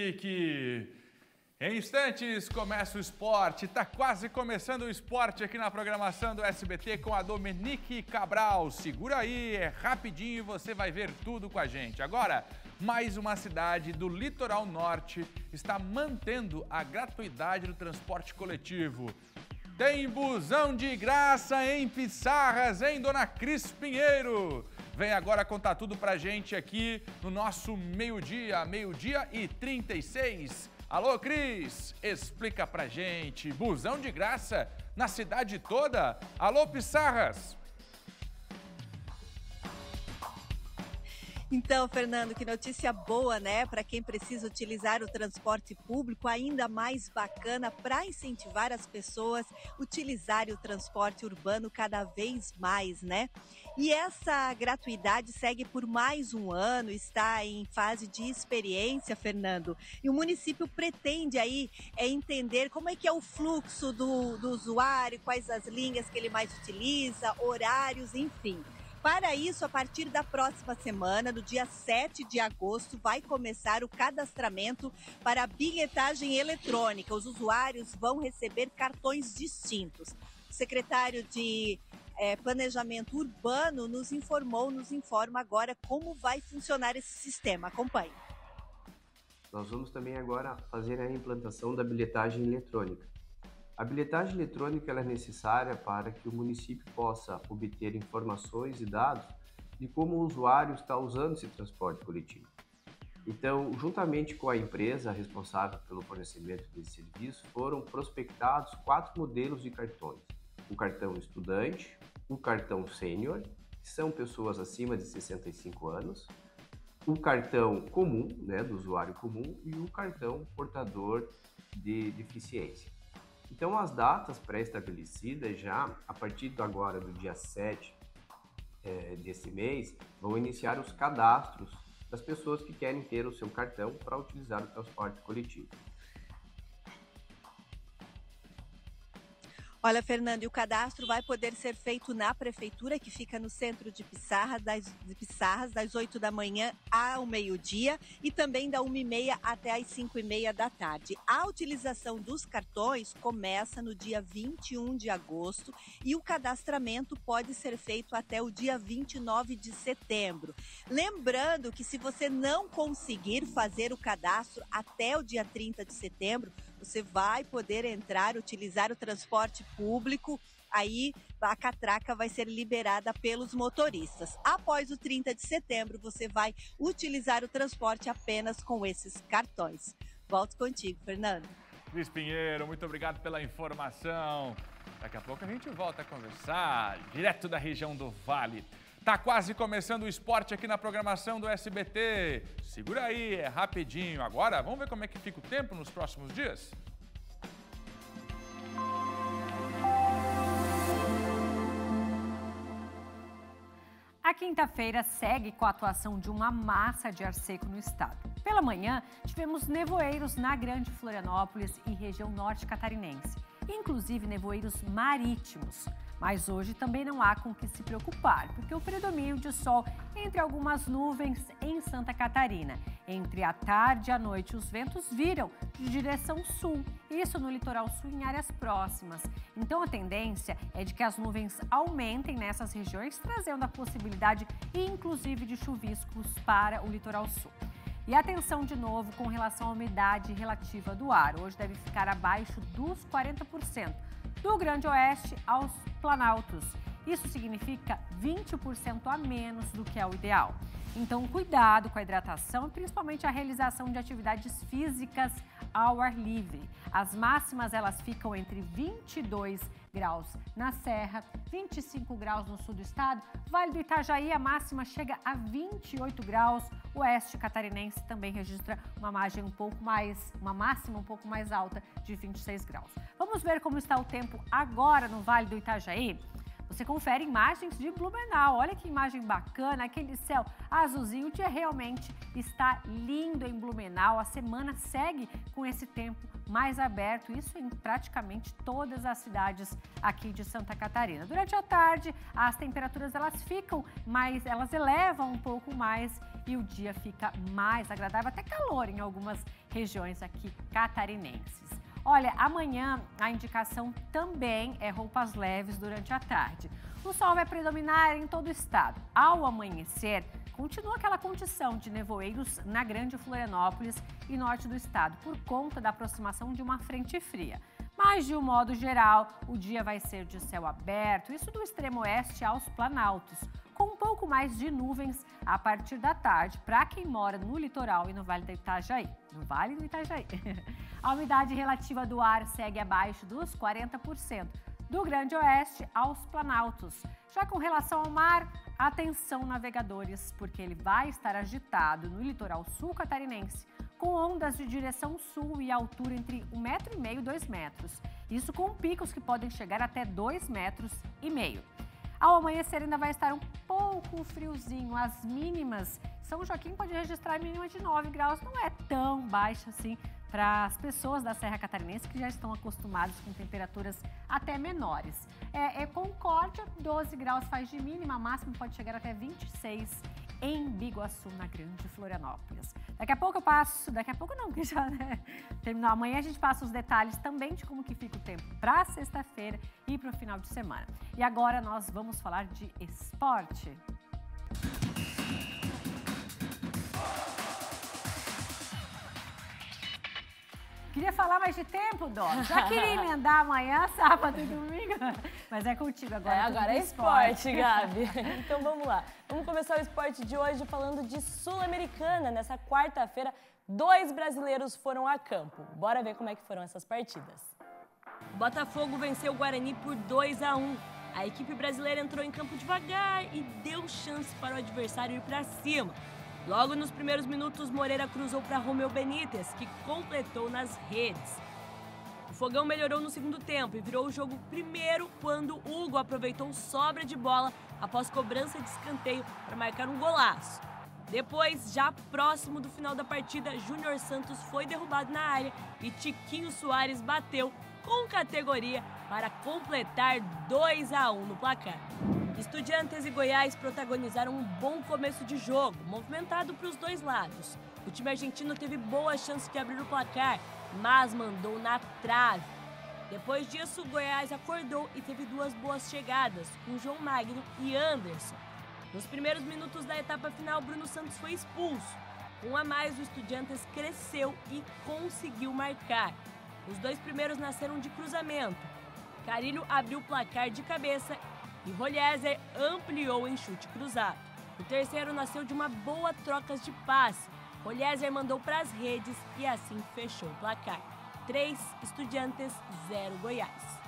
A: Selic. Em instantes, começa o esporte. Está quase começando o esporte aqui na programação do SBT com a Dominique Cabral. Segura aí, é rapidinho, você vai ver tudo com a gente. Agora, mais uma cidade do litoral norte está mantendo a gratuidade do transporte coletivo. Tem busão de graça em Pissarras, hein, Dona Cris Pinheiro? Vem agora contar tudo pra gente aqui no nosso meio-dia e 36. Alô, Cris, explica pra gente. Busão de graça na cidade toda? Alô, Pissarras.
J: Então, Fernando, que notícia boa, né? Para quem precisa utilizar o transporte público, ainda mais bacana para incentivar as pessoas a utilizarem o transporte urbano cada vez mais, né? E essa gratuidade segue por mais um ano, está em fase de experiência, Fernando. E o município pretende aí entender como é que é o fluxo do usuário, quais as linhas que ele mais utiliza, horários, enfim. Para isso, a partir da próxima semana, no dia 7 de agosto, vai começar o cadastramento para a bilhetagem eletrônica. Os usuários vão receber cartões distintos. O secretário de Planejamento Urbano nos informa agora como vai funcionar esse sistema. Acompanhe.
I: Nós vamos também agora fazer a implantação da bilhetagem eletrônica. A bilhetagem eletrônica ela é necessária para que o município possa obter informações e dados de como o usuário está usando esse transporte coletivo. Então, juntamente com a empresa responsável pelo fornecimento desse serviço, foram prospectados 4 modelos de cartões. O cartão estudante, o cartão sênior, que são pessoas acima de 65 anos, o cartão comum, né, do usuário comum, e o cartão portador de deficiência. Então, as datas pré-estabelecidas já, a partir agora do dia 7 desse mês, vão iniciar os cadastros das pessoas que querem ter o seu cartão para utilizar o transporte coletivo.
J: Olha, Fernando, e o cadastro vai poder ser feito na prefeitura, que fica no centro de Pissarras, das 8 da manhã ao meio-dia e também da 1h30 até as 5h30 da tarde. A utilização dos cartões começa no dia 21 de agosto e o cadastramento pode ser feito até o dia 29 de setembro. Lembrando que se você não conseguir fazer o cadastro até o dia 30 de setembro, você vai poder utilizar o transporte público, aí a catraca vai ser liberada pelos motoristas. Após o 30 de setembro, você vai utilizar o transporte apenas com esses cartões. Volto contigo, Fernando.
A: Luiz Pinheiro, muito obrigado pela informação. Daqui a pouco a gente volta a conversar, direto da região do Vale. Tá quase começando o esporte aqui na programação do SBT. Segura aí, é rapidinho. Agora, vamos ver como é que fica o tempo nos próximos dias?
B: A quinta-feira segue com a atuação de uma massa de ar seco no estado. Pela manhã, tivemos nevoeiros na Grande Florianópolis e região norte catarinense, inclusive nevoeiros marítimos. Mas hoje também não há com que se preocupar, porque o predomínio de sol entre algumas nuvens em Santa Catarina. Entre a tarde e a noite, os ventos viram de direção sul, isso no litoral sul em áreas próximas. Então a tendência é de que as nuvens aumentem nessas regiões, trazendo a possibilidade, inclusive, de chuviscos para o litoral sul. E atenção de novo com relação à umidade relativa do ar. Hoje deve ficar abaixo dos 40%. Do Grande Oeste aos Planaltos. Isso significa 20% a menos do que é o ideal. Então, cuidado com a hidratação e principalmente a realização de atividades físicas ao ar livre. As máximas, elas ficam entre 22 graus na Serra, 25 graus no sul do estado. Vale do Itajaí, a máxima chega a 28 graus. O oeste catarinense também registra uma máxima um pouco mais alta, de 26 graus. Vamos ver como está o tempo agora no Vale do Itajaí? Você confere imagens de Blumenau. Olha que imagem bacana, aquele céu azulzinho. O dia realmente está lindo em Blumenau. A semana segue com esse tempo mais aberto, isso em praticamente todas as cidades aqui de Santa Catarina. Durante a tarde, as temperaturas elas elevam um pouco mais e o dia fica mais agradável, até calor em algumas regiões aqui catarinenses. Olha, amanhã a indicação também é roupas leves durante a tarde. O sol vai predominar em todo o estado. Ao amanhecer, continua aquela condição de nevoeiros na Grande Florianópolis e norte do estado, por conta da aproximação de uma frente fria. Mas, de um modo geral, o dia vai ser de céu aberto, isso do extremo oeste aos Planaltos. com um pouco mais de nuvens a partir da tarde para quem mora no litoral e no Vale do Itajaí. A umidade relativa do ar segue abaixo dos 40%, do Grande Oeste aos Planaltos. Já com relação ao mar, atenção navegadores, porque ele vai estar agitado no litoral sul catarinense, com ondas de direção sul e altura entre 1,5 m e 2 metros. Isso com picos que podem chegar até 2,5 metros. Ao amanhecer ainda vai estar um pouco friozinho. As mínimas, São Joaquim pode registrar a mínima de 9 graus, não é tão baixa assim para as pessoas da Serra Catarinense que já estão acostumadas com temperaturas até menores. Concórdia, 12 graus faz de mínima, a máxima pode chegar até 26 em Biguaçu, na Grande Florianópolis. Daqui a pouco que já terminou. Amanhã a gente passa os detalhes também de como que fica o tempo para sexta-feira e para o final de semana. E agora nós vamos falar de esporte. Queria falar mais de tempo, Dó. Já queria emendar amanhã, sábado e domingo. Mas é contigo agora.
K: Agora é esporte, Gabi. Então vamos lá. Vamos começar o esporte de hoje falando de Sul-Americana. Nessa quarta-feira, 2 brasileiros foram a campo. Bora ver como é que foram essas partidas. O Botafogo venceu o Guarani por 2-1. A equipe brasileira entrou em campo devagar e deu chance para o adversário ir para cima. Logo nos primeiros minutos, Moreira cruzou para Romeu Benítez, que completou nas redes. O Fogão melhorou no segundo tempo e virou o jogo primeiro quando Hugo aproveitou sobra de bola após cobrança de escanteio para marcar um golaço. Depois, já próximo do final da partida, Júnior Santos foi derrubado na área e Tiquinho Soares bateu com categoria para completar 2-1 no placar. Estudiantes e Goiás protagonizaram um bom começo de jogo, movimentado para os dois lados. O time argentino teve boa chance de abrir o placar, mas mandou na trave. Depois disso, o Goiás acordou e teve 2 boas chegadas, com João Magno e Anderson. Nos primeiros minutos da etapa final, Bruno Santos foi expulso. Com um a mais, o Estudiantes cresceu e conseguiu marcar. Os 2 primeiros nasceram de cruzamento. Carilho abriu o placar de cabeça e Roliezer ampliou em chute cruzado. O terceiro nasceu de uma boa troca de passe. Roliezer mandou para as redes e assim fechou o placar. 3 Estudiantes, 0 Goiás.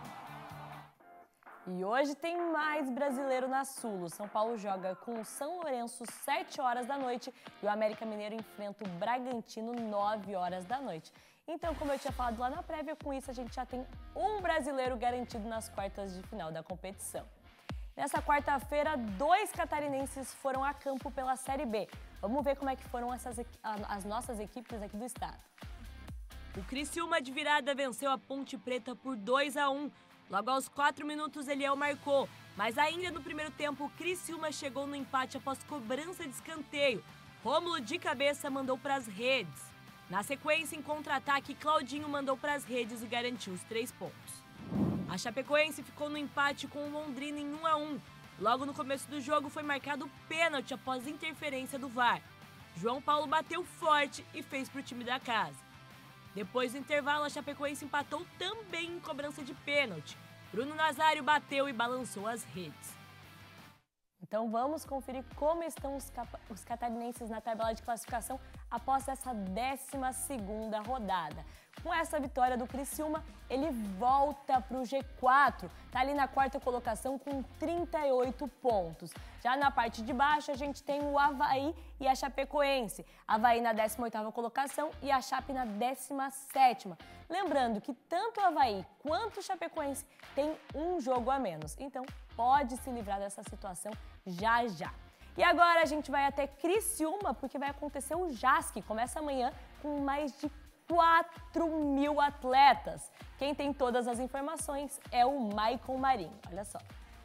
K: E hoje tem mais brasileiro na Sul. O São Paulo joga com o São Lourenço 7 horas da noite e o América Mineiro enfrenta o Bragantino 9 horas da noite. Então, como eu tinha falado lá na prévia, com isso a gente já tem um brasileiro garantido nas quartas de final da competição. Nessa quarta-feira, 2 catarinenses foram a campo pela Série B. Vamos ver como é que foram as nossas equipes aqui do estado. O Criciúma de virada venceu a Ponte Preta por 2-1. Logo aos 4 minutos, Eliel marcou, mas ainda no primeiro tempo, o Criciúma chegou no empate após cobrança de escanteio. Rômulo de cabeça mandou para as redes. Na sequência, em contra-ataque, Claudinho mandou para as redes e garantiu os 3 pontos. A Chapecoense ficou no empate com o Londrina em 1-1. Logo no começo do jogo foi marcado pênalti após interferência do VAR. João Paulo bateu forte e fez para o time da casa. Depois do intervalo, a Chapecoense empatou também em cobrança de pênalti. Bruno Nazário bateu e balançou as redes. Então vamos conferir como estão os catarinenses na tabela de classificação após essa 12ª rodada. Com essa vitória do Criciúma, ele volta para o G4, está ali na 4ª colocação com 38 pontos. Já na parte de baixo a gente tem o Avaí e a Chapecoense. Avaí na 18ª colocação e a Chape na 17ª. Lembrando que tanto o Avaí quanto o Chapecoense tem um jogo a menos, então pode se livrar dessa situação já já. E agora a gente vai até Criciúma, porque vai acontecer o JASC, que começa amanhã com mais de 4.000 atletas. Quem tem todas as informações é o Maicon Marinho, olha só.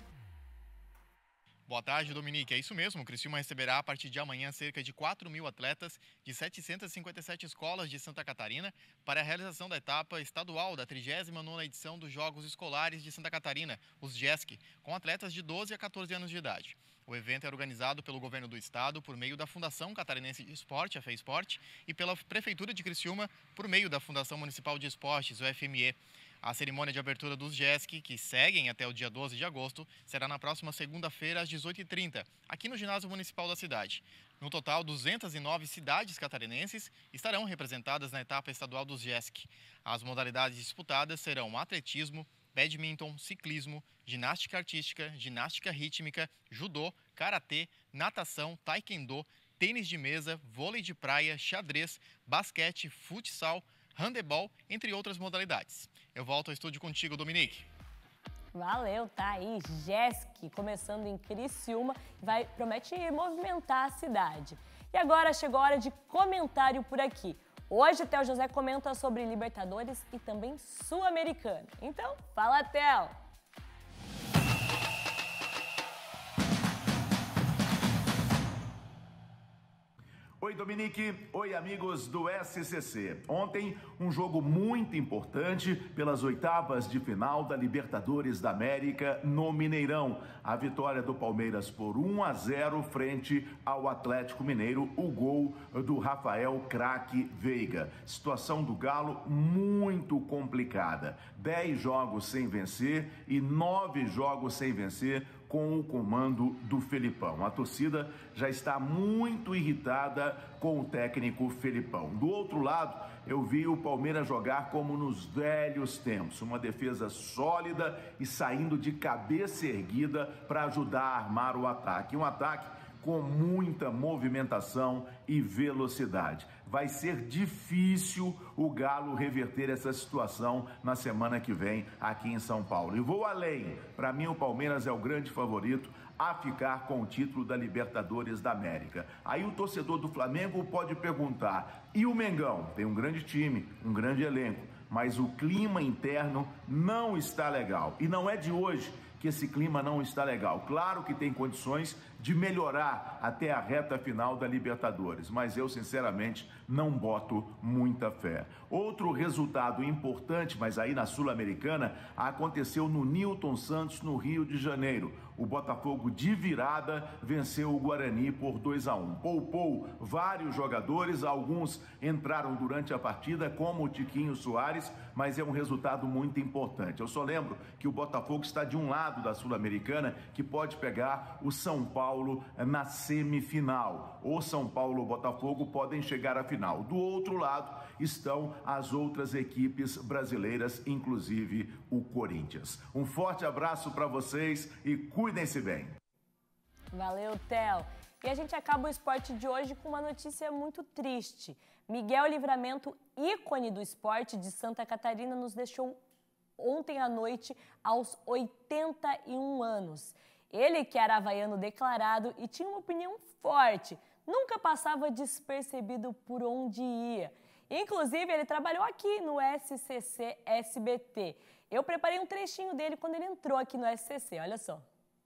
G: Boa tarde, Dominique. É isso mesmo, o Criciúma receberá a partir de amanhã cerca de 4.000 atletas de 757 escolas de Santa Catarina para a realização da etapa estadual da 39ª edição dos Jogos Escolares de Santa Catarina, os JESC, com atletas de 12 a 14 anos de idade. O evento é organizado pelo governo do estado por meio da Fundação Catarinense de Esporte, a FEISPORT, e pela Prefeitura de Criciúma por meio da Fundação Municipal de Esportes, o FME. A cerimônia de abertura dos JESC, que seguem até o dia 12 de agosto, será na próxima segunda-feira, às 18h30, aqui no Ginásio Municipal da cidade. No total, 209 cidades catarinenses estarão representadas na etapa estadual dos JESC. As modalidades disputadas serão atletismo, badminton, ciclismo, ginástica artística, ginástica rítmica, judô, karatê, natação, taekwondo, tênis de mesa, vôlei de praia, xadrez, basquete, futsal, handebol, entre outras modalidades. Eu volto ao estúdio contigo, Dominique.
K: Valeu, tá aí. JESC, começando em Criciúma, promete movimentar a cidade. E agora chegou a hora de comentário por aqui. Hoje, Theo José comenta sobre Libertadores e também Sul-Americana. Então, fala, Theo!
M: Oi, Dominique. Oi, amigos do SCC. Ontem, um jogo muito importante pelas oitavas de final da Libertadores da América no Mineirão. A vitória do Palmeiras por 1-0 frente ao Atlético Mineiro, o gol do Rafael Craque Veiga. Situação do Galo muito complicada. 10 jogos sem vencer e 9 jogos sem vencer com o comando do Felipão. A torcida já está muito irritada com o técnico Felipão. Do outro lado, eu vi o Palmeiras jogar como nos velhos tempos, uma defesa sólida e saindo de cabeça erguida para ajudar a armar o ataque. Um ataque com muita movimentação e velocidade. Vai ser difícil o Galo reverter essa situação na semana que vem aqui em São Paulo. E vou além. Para mim, o Palmeiras é o grande favorito a ficar com o título da Libertadores da América. Aí o torcedor do Flamengo pode perguntar, e o Mengão? Tem um grande time, um grande elenco, mas o clima interno não está legal. E não é de hoje que esse clima não está legal. Claro que tem condições de melhorar até a reta final da Libertadores, mas eu, sinceramente, não boto muita fé. Outro resultado importante, mas aí na Sul-Americana, aconteceu no Newton Santos, no Rio de Janeiro. O Botafogo, de virada, venceu o Guarani por 2-1. Poupou vários jogadores, alguns entraram durante a partida, como o Tiquinho Soares, mas é um resultado muito importante. Eu só lembro que o Botafogo está de um lado da Sul-Americana, que pode pegar o São Paulo na semifinal. O São Paulo e o Botafogo podem chegar à final. Do outro lado estão as outras equipes brasileiras, inclusive o Corinthians. Um forte abraço para vocês e cuidem-se bem.
K: Valeu, Theo. E a gente acaba o esporte de hoje com uma notícia muito triste. Miguel Livramento, ícone do esporte de Santa Catarina, nos deixou ontem à noite aos 81 anos. Ele, que era havaiano declarado e tinha uma opinião forte, nunca passava despercebido por onde ia. Inclusive, ele trabalhou aqui no SCC SBT. Eu preparei um trechinho dele quando ele entrou aqui no SCC, olha só.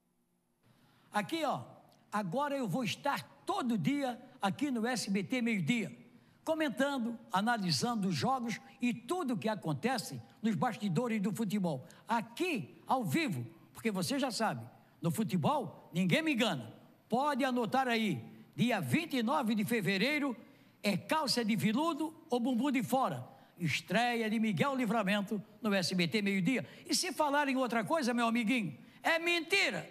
O: Aqui, ó, agora eu vou estar todo dia aqui no SBT Meio-Dia, comentando, analisando os jogos e tudo o que acontece nos bastidores do futebol. Aqui, ao vivo, porque você já sabe, no futebol, ninguém me engana. Pode anotar aí, dia 29 de fevereiro, é calça de veludo ou bumbum de fora. Estreia de Miguel Livramento no SBT Meio-Dia. E se falar em outra coisa, meu amiguinho, é mentira.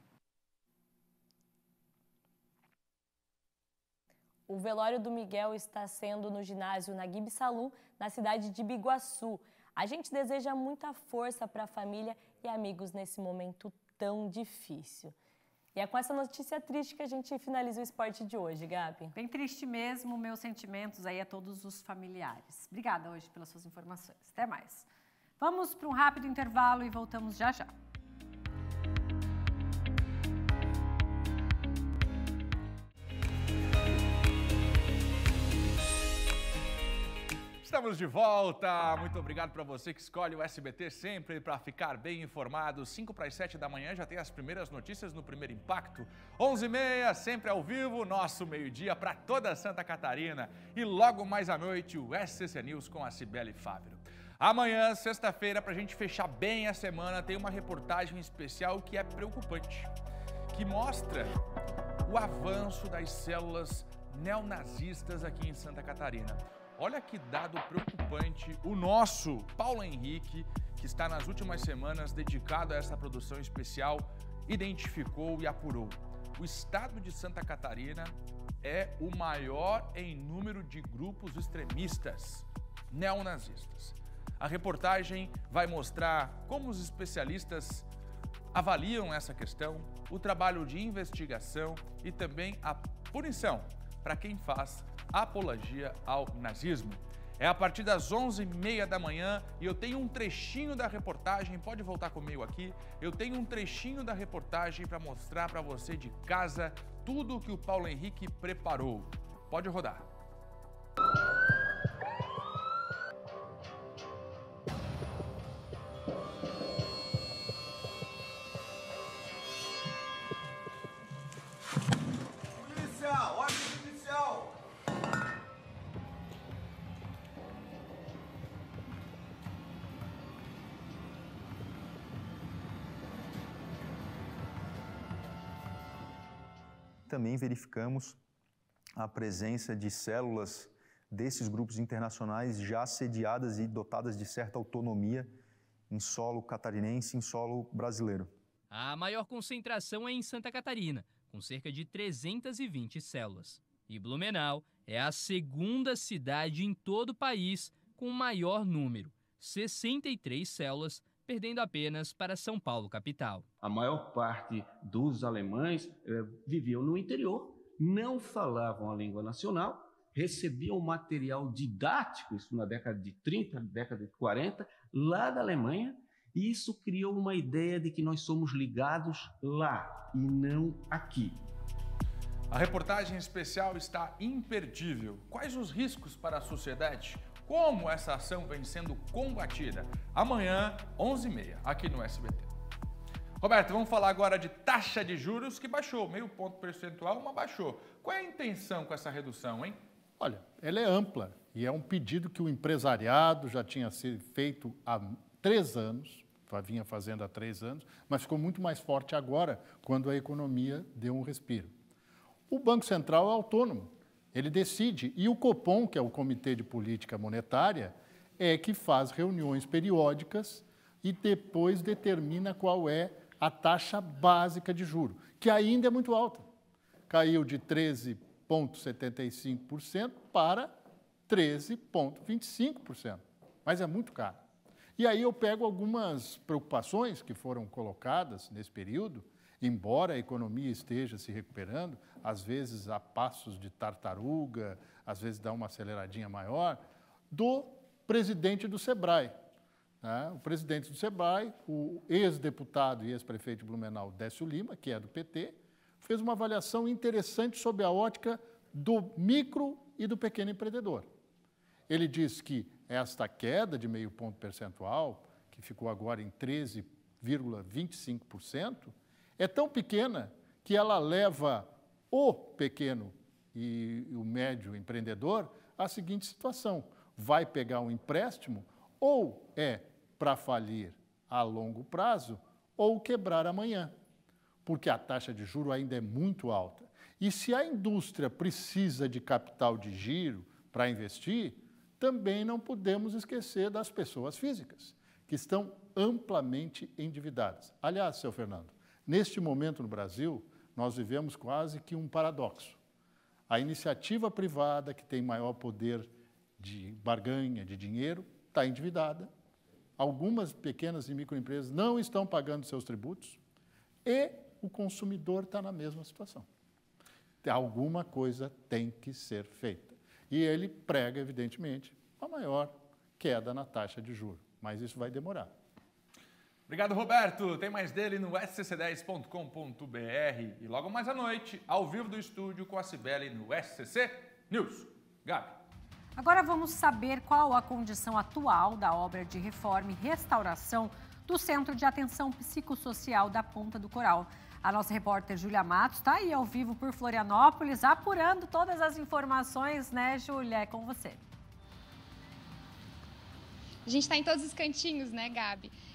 K: O velório do Miguel está sendo no ginásio Naguib Salum, na cidade de Biguaçu. A gente deseja muita força para a família e amigos nesse momento tão difícil. E é com essa notícia triste que a gente finaliza o esporte de hoje, Gabi.
B: Bem triste mesmo, meus sentimentos aí a todos os familiares. Obrigada hoje pelas suas informações. Até mais. Vamos para um rápido intervalo e voltamos já já.
A: Estamos de volta. Muito obrigado para você que escolhe o SBT sempre para ficar bem informado. 5 para as 7 da manhã já tem as primeiras notícias no Primeiro Impacto. 11h30, sempre ao vivo, nosso meio-dia para toda Santa Catarina. E logo mais à noite, o SCC News com a Cibele Fávero. Amanhã, sexta-feira, para a gente fechar bem a semana, tem uma reportagem especial que é preocupante, que mostra o avanço das células neonazistas aqui em Santa Catarina. olha que dado preocupante o nosso Paulo Henrique, que está nas últimas semanas dedicado a essa produção especial, identificou e apurou. O estado de Santa Catarina é o maior em número de grupos extremistas neonazistas. A reportagem vai mostrar como os especialistas avaliam essa questão, o trabalho de investigação e também a punição para quem faz apologia ao nazismo. É a partir das 11h30 da manhã e eu tenho um trechinho da reportagem, pode voltar comigo aqui, eu tenho um trechinho da reportagem para mostrar para você de casa tudo o que o Paulo Henrique preparou. Pode rodar.
L: Também verificamos a presença de células desses grupos internacionais já sediadas e dotadas de certa autonomia em solo catarinense e em solo brasileiro.
R: A maior concentração é em Santa Catarina, com cerca de 320 células. E Blumenau é a segunda cidade em todo o país com o maior número, 63 células, perdendo apenas para São Paulo, capital.
N: A maior parte dos alemães viviam no interior, não falavam a língua nacional, recebiam material didático, isso na década de 30, década de 40, lá da Alemanha, e isso criou uma ideia de que nós somos ligados lá e não aqui.
A: A reportagem especial está imperdível. Quais os riscos para a sociedade? Como essa ação vem sendo combatida? Amanhã, 11h30, aqui no SBT. Roberto, vamos falar agora de taxa de juros que baixou, meio ponto percentual, mas baixou. Qual é a intenção com essa redução, hein?
D: Olha, ela é ampla e é um pedido que o empresariado já tinha sido feito há 3 anos, vinha fazendo há 3 anos, mas ficou muito mais forte agora, quando a economia deu um respiro. O Banco Central é autônomo. Ele decide, e o Copom, que é o Comitê de Política Monetária, é que faz reuniões periódicas e depois determina qual é a taxa básica de juro, que ainda é muito alta. Caiu de 13,75% para 13,25%, mas é muito caro. E aí eu pego algumas preocupações que foram colocadas nesse período, embora a economia esteja se recuperando, às vezes a passos de tartaruga, às vezes dá uma aceleradinha maior, do presidente do SEBRAE. Né? O presidente do SEBRAE, o ex-deputado e ex-prefeito de Blumenau, Décio Lima, que é do PT, fez uma avaliação interessante sobre a ótica do micro e do pequeno empreendedor. Ele diz que esta queda de meio ponto percentual, que ficou agora em 13,25%, é tão pequena que ela leva o pequeno e o médio empreendedor à seguinte situação: vai pegar um empréstimo ou é para falir a longo prazo ou quebrar amanhã, porque a taxa de juros ainda é muito alta. E se a indústria precisa de capital de giro para investir, também não podemos esquecer das pessoas físicas, que estão amplamente endividadas. Aliás, seu Fernando, neste momento no Brasil, nós vivemos quase que um paradoxo. A iniciativa privada, que tem maior poder de barganha, de dinheiro, está endividada. Algumas pequenas e microempresas não estão pagando seus tributos e o consumidor está na mesma situação. Alguma coisa tem que ser feita. E ele prega, evidentemente, a maior queda na taxa de juros, mas isso vai demorar.
A: Obrigado, Roberto. Tem mais dele no scc10.com.br e logo mais à noite, ao vivo do estúdio com a Cibele no SCC News. Gabi.
B: Agora vamos saber qual a condição atual da obra de reforma e restauração do Centro de Atenção Psicossocial da Ponta do Coral. A nossa repórter Júlia Matos está aí ao vivo por Florianópolis, apurando todas as informações, né, Júlia? É com você.
F: A gente está em todos os cantinhos, né, Gabi?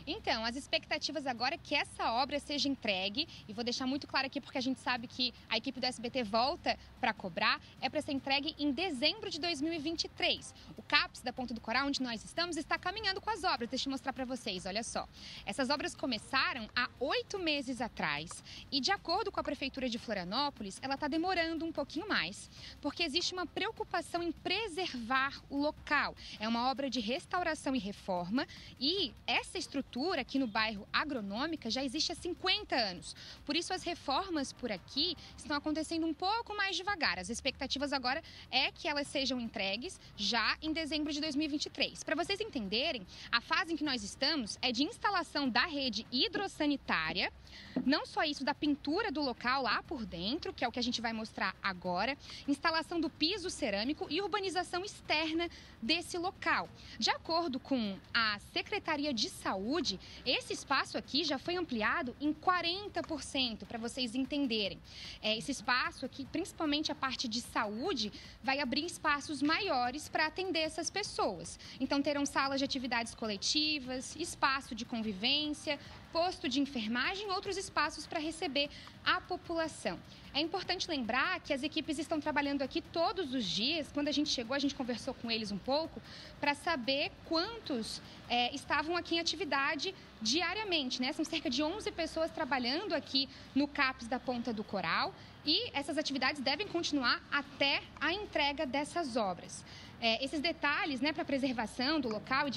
F: Então, as expectativas agora é que essa obra seja entregue, e vou deixar muito claro aqui porque a gente sabe que a equipe do SBT volta para cobrar, é para ser entregue em dezembro de 2023. O CAPS da Ponta do Coral, onde nós estamos, está caminhando com as obras. Deixa eu mostrar para vocês, olha só. Essas obras começaram há 8 meses atrás e, de acordo com a Prefeitura de Florianópolis, ela está demorando um pouquinho mais, porque existe uma preocupação em preservar o local. É uma obra de restauração e reforma e essa estrutura aqui no bairro Agronômica já existe há 50 anos. Por isso, as reformas por aqui estão acontecendo um pouco mais devagar. As expectativas agora é que elas sejam entregues já em dezembro de 2023. Para vocês entenderem, a fase em que nós estamos é de instalação da rede hidrossanitária, não só isso, da pintura do local lá por dentro, que é o que a gente vai mostrar agora, instalação do piso cerâmico e urbanização externa desse local. De acordo com a Secretaria de Saúde, esse espaço aqui já foi ampliado em 40%, para vocês entenderem. Esse espaço aqui, principalmente a parte de saúde, vai abrir espaços maiores para atender essas pessoas. Então, terão salas de atividades coletivas, espaço de convivência, posto de enfermagem e outros espaços para receber a população. É importante lembrar que as equipes estão trabalhando aqui todos os dias. Quando a gente chegou, a gente conversou com eles um pouco para saber quantos estavam aqui em atividade diariamente, né? São cerca de 11 pessoas trabalhando aqui no CAPS da Ponta do Coral e essas atividades devem continuar até a entrega dessas obras. Esses detalhes, né, para a preservação do local,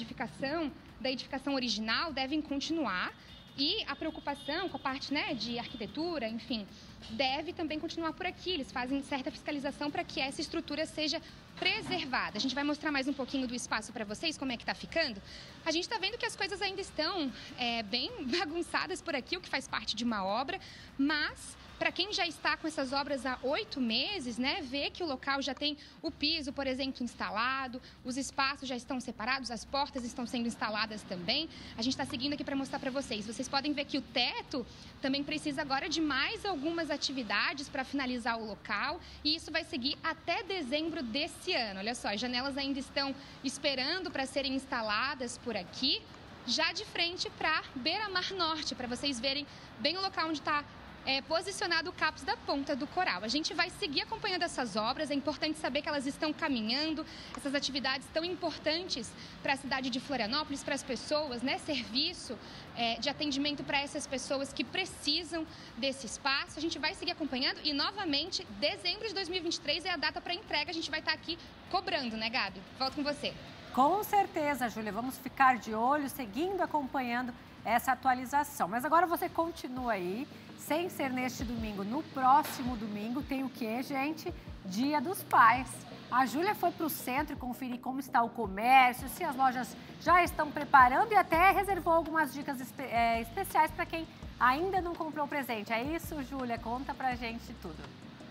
F: da edificação original, devem continuar. E a preocupação com a parte, né, de arquitetura, enfim, deve também continuar por aqui. Eles fazem certa fiscalização para que essa estrutura seja preservada. A gente vai mostrar mais um pouquinho do espaço para vocês, como é que está ficando. A gente está vendo que as coisas ainda estão bem bagunçadas por aqui, o que faz parte de uma obra, mas para quem já está com essas obras há 8 meses, né, vê que o local já tem o piso, por exemplo, instalado, os espaços já estão separados, as portas estão sendo instaladas também. A gente está seguindo aqui para mostrar para vocês. Vocês podem ver que o teto também precisa agora de mais algumas atividades para finalizar o local e isso vai seguir até dezembro desse ano. Olha só, as janelas ainda estão esperando para serem instaladas por aqui, já de frente para Beira-Mar Norte, para vocês verem bem o local onde está posicionado o CAPS da Ponta do Coral. A gente vai seguir acompanhando essas obras, é importante saber que elas estão caminhando, essas atividades tão importantes para a cidade de Florianópolis, para as pessoas, né? Serviço de atendimento para essas pessoas que precisam desse espaço. A gente vai seguir acompanhando e, novamente, dezembro de 2023 é a data para entrega. A gente vai estar aqui cobrando, né, Gabi? Volto com você.
B: Com certeza, Júlia. Vamos ficar de olho, seguindo, acompanhando essa atualização. Mas agora você continua aí, sem ser neste domingo, no próximo domingo tem o quê, gente? Dia dos Pais. A Júlia foi para o centro conferir como está o comércio, se as lojas já estão preparando e até reservou algumas dicas especiais para quem ainda não comprou presente. É isso, Júlia? Conta pra gente tudo.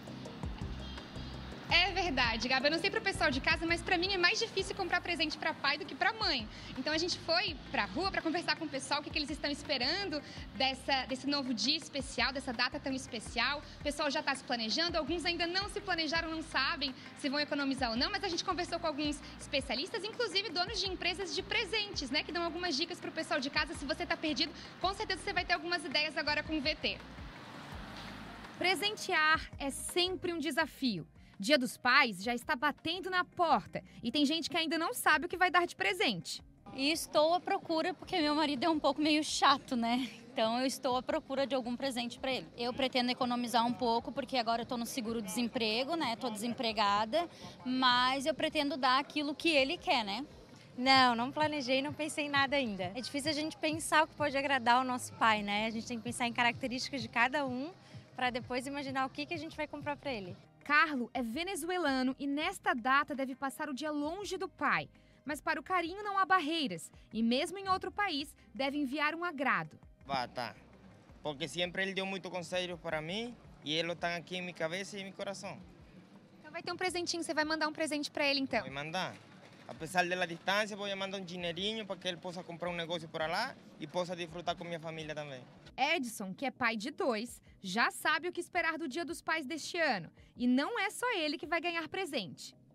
F: É verdade, Gabi. Eu não sei pro pessoal de casa, mas pra mim é mais difícil comprar presente pra pai do que pra mãe. Então a gente foi pra rua pra conversar com o pessoal, o que eles estão esperando desse novo dia especial, dessa data tão especial. O pessoal já tá se planejando, alguns ainda não se planejaram, não sabem se vão economizar ou não, mas a gente conversou com alguns especialistas, inclusive donos de empresas de presentes, né, que dão algumas dicas pro pessoal de casa. Se você tá perdido, com certeza você vai ter algumas ideias agora com o VT. Presentear é sempre um desafio. Dia dos Pais já está batendo na porta e tem gente que ainda não sabe o que vai dar de presente.
P: E estou à procura, porque meu marido é um pouco meio chato, né? Então eu estou à procura de algum presente para ele. Eu pretendo economizar um pouco, porque agora eu estou no seguro-desemprego, né? Estou desempregada, mas eu pretendo dar aquilo que ele quer, né?
Q: Não planejei, não pensei em nada ainda. É difícil a gente pensar o que pode agradar ao nosso pai, né? A gente tem que pensar em características de cada um para depois imaginar o que a gente vai comprar para ele.
F: Carlo é venezuelano e nesta data deve passar o dia longe do pai. Mas para o carinho não há barreiras e mesmo em outro país deve enviar um agrado.
W: Tá. Porque sempre ele deu muito conselho para mim e ele está aqui em minha cabeça e em meu coração.
F: Então vai ter um presentinho, você vai mandar um presente para ele então?
W: Vou mandar. Apesar da distância, vou mandar um dinheirinho para que ele possa comprar um negócio por lá e possa desfrutar com minha família também.
F: Edson, que é pai de 2, já sabe o que esperar do Dia dos Pais deste ano. E não é só ele que vai ganhar presente.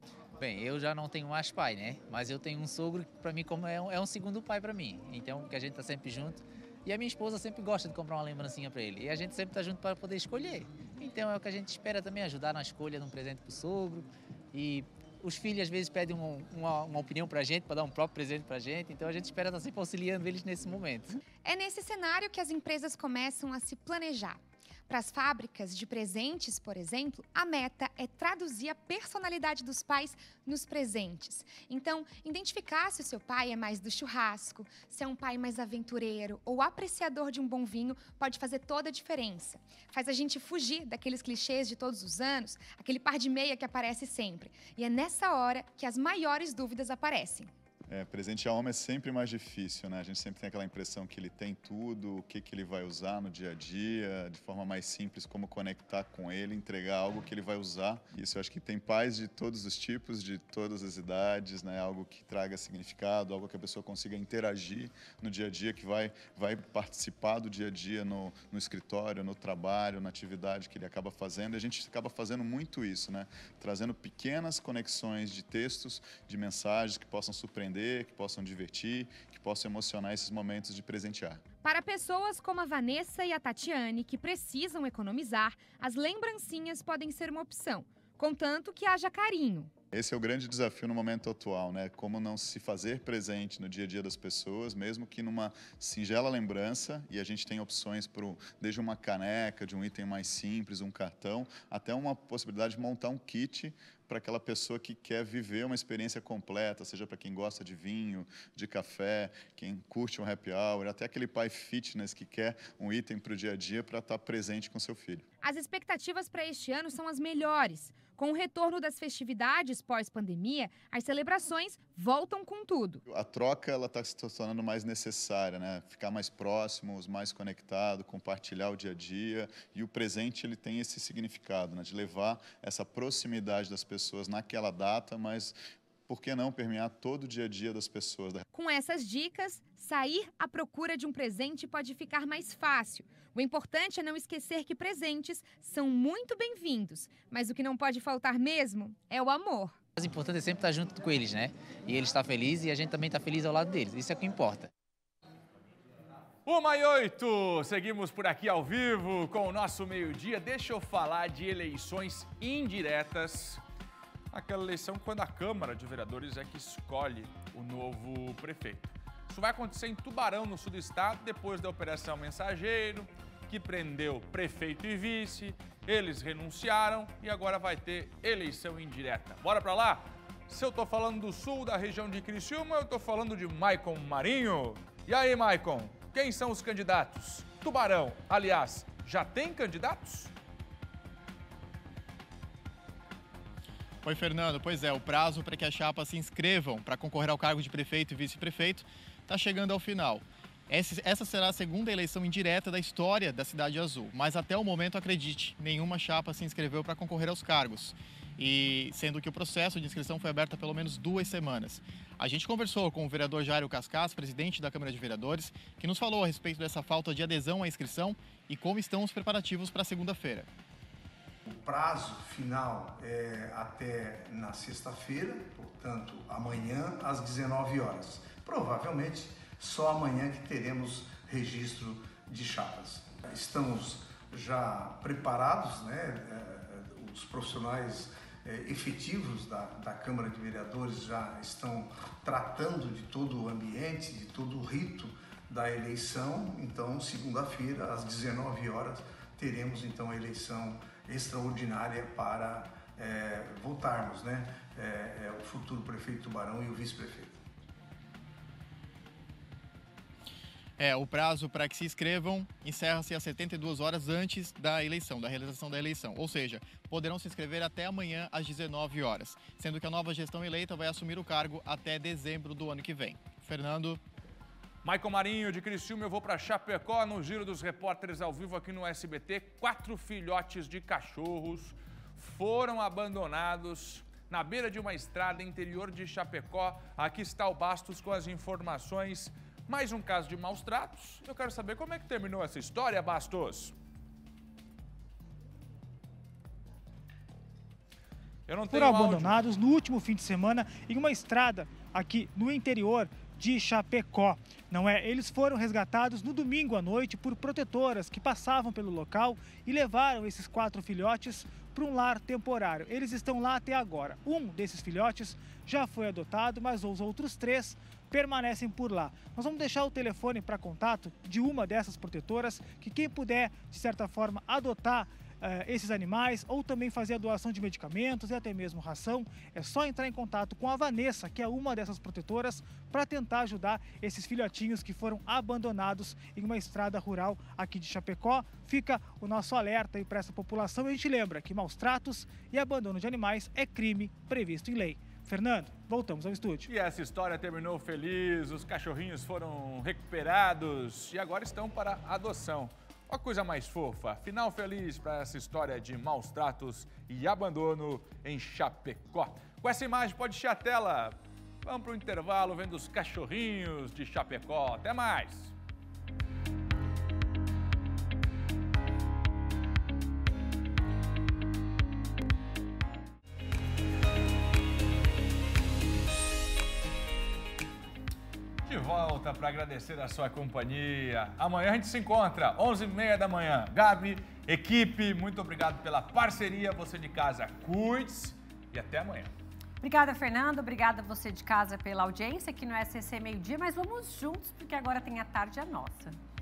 S: Bem, eu já não tenho mais pai, né? Mas eu tenho um sogro que para mim como é um segundo pai para mim. Então, que a gente tá sempre junto. E a minha esposa sempre gosta de comprar uma lembrancinha para ele. E a gente sempre tá junto para poder escolher. Então é o que a gente espera também, ajudar na escolha de um presente pro sogro. E os filhos às vezes pedem uma opinião pra gente, para dar um próprio presente pra gente. Então a gente espera estar sempre auxiliando eles nesse momento.
F: É nesse cenário que as empresas começam a se planejar. Para as fábricas de presentes, por exemplo, a meta é traduzir a personalidade dos pais nos presentes. Então, identificar se o seu pai é mais do churrasco, se é um pai mais aventureiro ou apreciador de um bom vinho, pode fazer toda a diferença. Faz a gente fugir daqueles clichês de todos os anos, aquele par de meia que aparece sempre. E é nessa hora que as maiores dúvidas aparecem.
T: Presentear homem é sempre mais difícil, né? A gente sempre tem aquela impressão que ele tem tudo, o que ele vai usar no dia a dia, de forma mais simples, como conectar com ele, entregar algo que ele vai usar. Isso eu acho que tem pais de todos os tipos, de todas as idades, né? Algo que traga significado, algo que a pessoa consiga interagir no dia a dia, que vai participar do dia a dia no escritório, no trabalho, na atividade que ele acaba fazendo. E a gente acaba fazendo muito isso, né? Trazendo pequenas conexões de textos, de mensagens que possam surpreender, que possam divertir, que possam emocionar esses momentos de presentear.
F: Para pessoas como a Vanessa e a Tatiane, que precisam economizar, as lembrancinhas podem ser uma opção, contanto que haja carinho.
T: Esse é o grande desafio no momento atual, né? Como não se fazer presente no dia a dia das pessoas, mesmo que numa singela lembrança, e a gente tem opções desde uma caneca, de um item mais simples, um cartão, até uma possibilidade de montar um kit para aquela pessoa que quer viver uma experiência completa, seja para quem gosta de vinho, de café, quem curte um happy hour, até aquele pai fitness que quer um item para o dia a dia para estar presente com seu filho.
F: As expectativas para este ano são as melhores. Com o retorno das festividades pós-pandemia, as celebrações voltam com tudo.
T: A troca ela está se tornando mais necessária, né? Ficar mais próximos, mais conectado, compartilhar o dia a dia. E o presente ele tem esse significado, né? De levar essa proximidade das pessoas naquela data, mas por que não permear todo o dia a dia das pessoas?
F: Com essas dicas, sair à procura de um presente pode ficar mais fácil. O importante é não esquecer que presentes são muito bem-vindos, mas o que não pode faltar mesmo é o amor.
S: O mais importante é sempre estar junto com eles, né? E eles estão felizes e a gente também está feliz ao lado deles. Isso é o que importa.
A: 1h08, seguimos por aqui ao vivo com o nosso meio-dia. Deixa eu falar de eleições indiretas. Aquela eleição quando a Câmara de Vereadores é que escolhe o novo prefeito. Isso vai acontecer em Tubarão, no sul do estado, depois da Operação Mensageiro, que prendeu prefeito e vice. Eles renunciaram e agora vai ter eleição indireta. Bora pra lá? Se eu tô falando do sul, da região de Criciúma, eu tô falando de Maicon Marinho. E aí, Maicon, quem são os candidatos? Tubarão, aliás, já tem candidatos?
G: Oi, Fernando. Pois é, o prazo para que as chapas se inscrevam para concorrer ao cargo de prefeito e vice-prefeito está chegando ao final. Essa será a segunda eleição indireta da história da Cidade Azul, mas até o momento, acredite, nenhuma chapa se inscreveu para concorrer aos cargos. E sendo que o processo de inscrição foi aberto há pelo menos 2 semanas. A gente conversou com o vereador Jairo Cascas, presidente da Câmara de Vereadores, que nos falou a respeito dessa falta de adesão à inscrição e como estão os preparativos para segunda-feira.
U: O prazo final é até na sexta-feira, portanto, amanhã às 19 horas. Provavelmente só amanhã que teremos registro de chapas. Estamos já preparados, né? Os profissionais efetivos da Câmara de Vereadores já estão tratando de todo o ambiente, de todo o rito da eleição. Então, segunda-feira, às 19 horas, teremos então a eleição extraordinária para votarmos, né? O futuro prefeito Tubarão e o vice-prefeito.
G: O prazo para que se inscrevam encerra-se às 72 horas antes da eleição, da realização da eleição. Ou seja, poderão se inscrever até amanhã às 19 horas, sendo que a nova gestão eleita vai assumir o cargo até dezembro do ano que vem. Fernando.
A: Maicon Marinho, de Criciúma, eu vou para Chapecó, no Giro dos Repórteres ao vivo aqui no SBT. 4 filhotes de cachorros foram abandonados na beira de uma estrada interior de Chapecó. Aqui está o Bastos com as informações. Mais um caso de maus tratos. Eu quero saber como é que terminou essa história, Bastos.
C: foram abandonados no último fim de semana em uma estrada aqui no interior de Chapecó. Não é? Eles foram resgatados no domingo à noite por protetoras que passavam pelo local e levaram esses 4 filhotes para um lar temporário. Eles estão lá até agora. Um desses filhotes já foi adotado, mas os outros 3 permanecem por lá. Nós vamos deixar o telefone para contato de uma dessas protetoras, que quem puder, de certa forma, adotar esses animais ou também fazer a doação de medicamentos e até mesmo ração, é só entrar em contato com a Vanessa, que é uma dessas protetoras, para tentar ajudar esses filhotinhos que foram abandonados em uma estrada rural aqui de Chapecó. Fica o nosso alerta aí para essa população. E a gente lembra que maus tratos e abandono de animais é crime previsto em lei. Fernando, voltamos ao estúdio.
A: E essa história terminou feliz, os cachorrinhos foram recuperados e agora estão para adoção. Uma coisa mais fofa, final feliz para essa história de maus tratos e abandono em Chapecó. Com essa imagem pode encher a tela. Vamos para o intervalo vendo os cachorrinhos de Chapecó. Até mais! De volta para agradecer a sua companhia. Amanhã a gente se encontra, 11h30 da manhã. Gabi, equipe, muito obrigado pela parceria. Você de casa, cuide-se e até amanhã.
B: Obrigada, Fernando. Obrigada a você de casa pela audiência aqui no SCC Meio Dia. Mas vamos juntos, porque agora tem a tarde a nossa.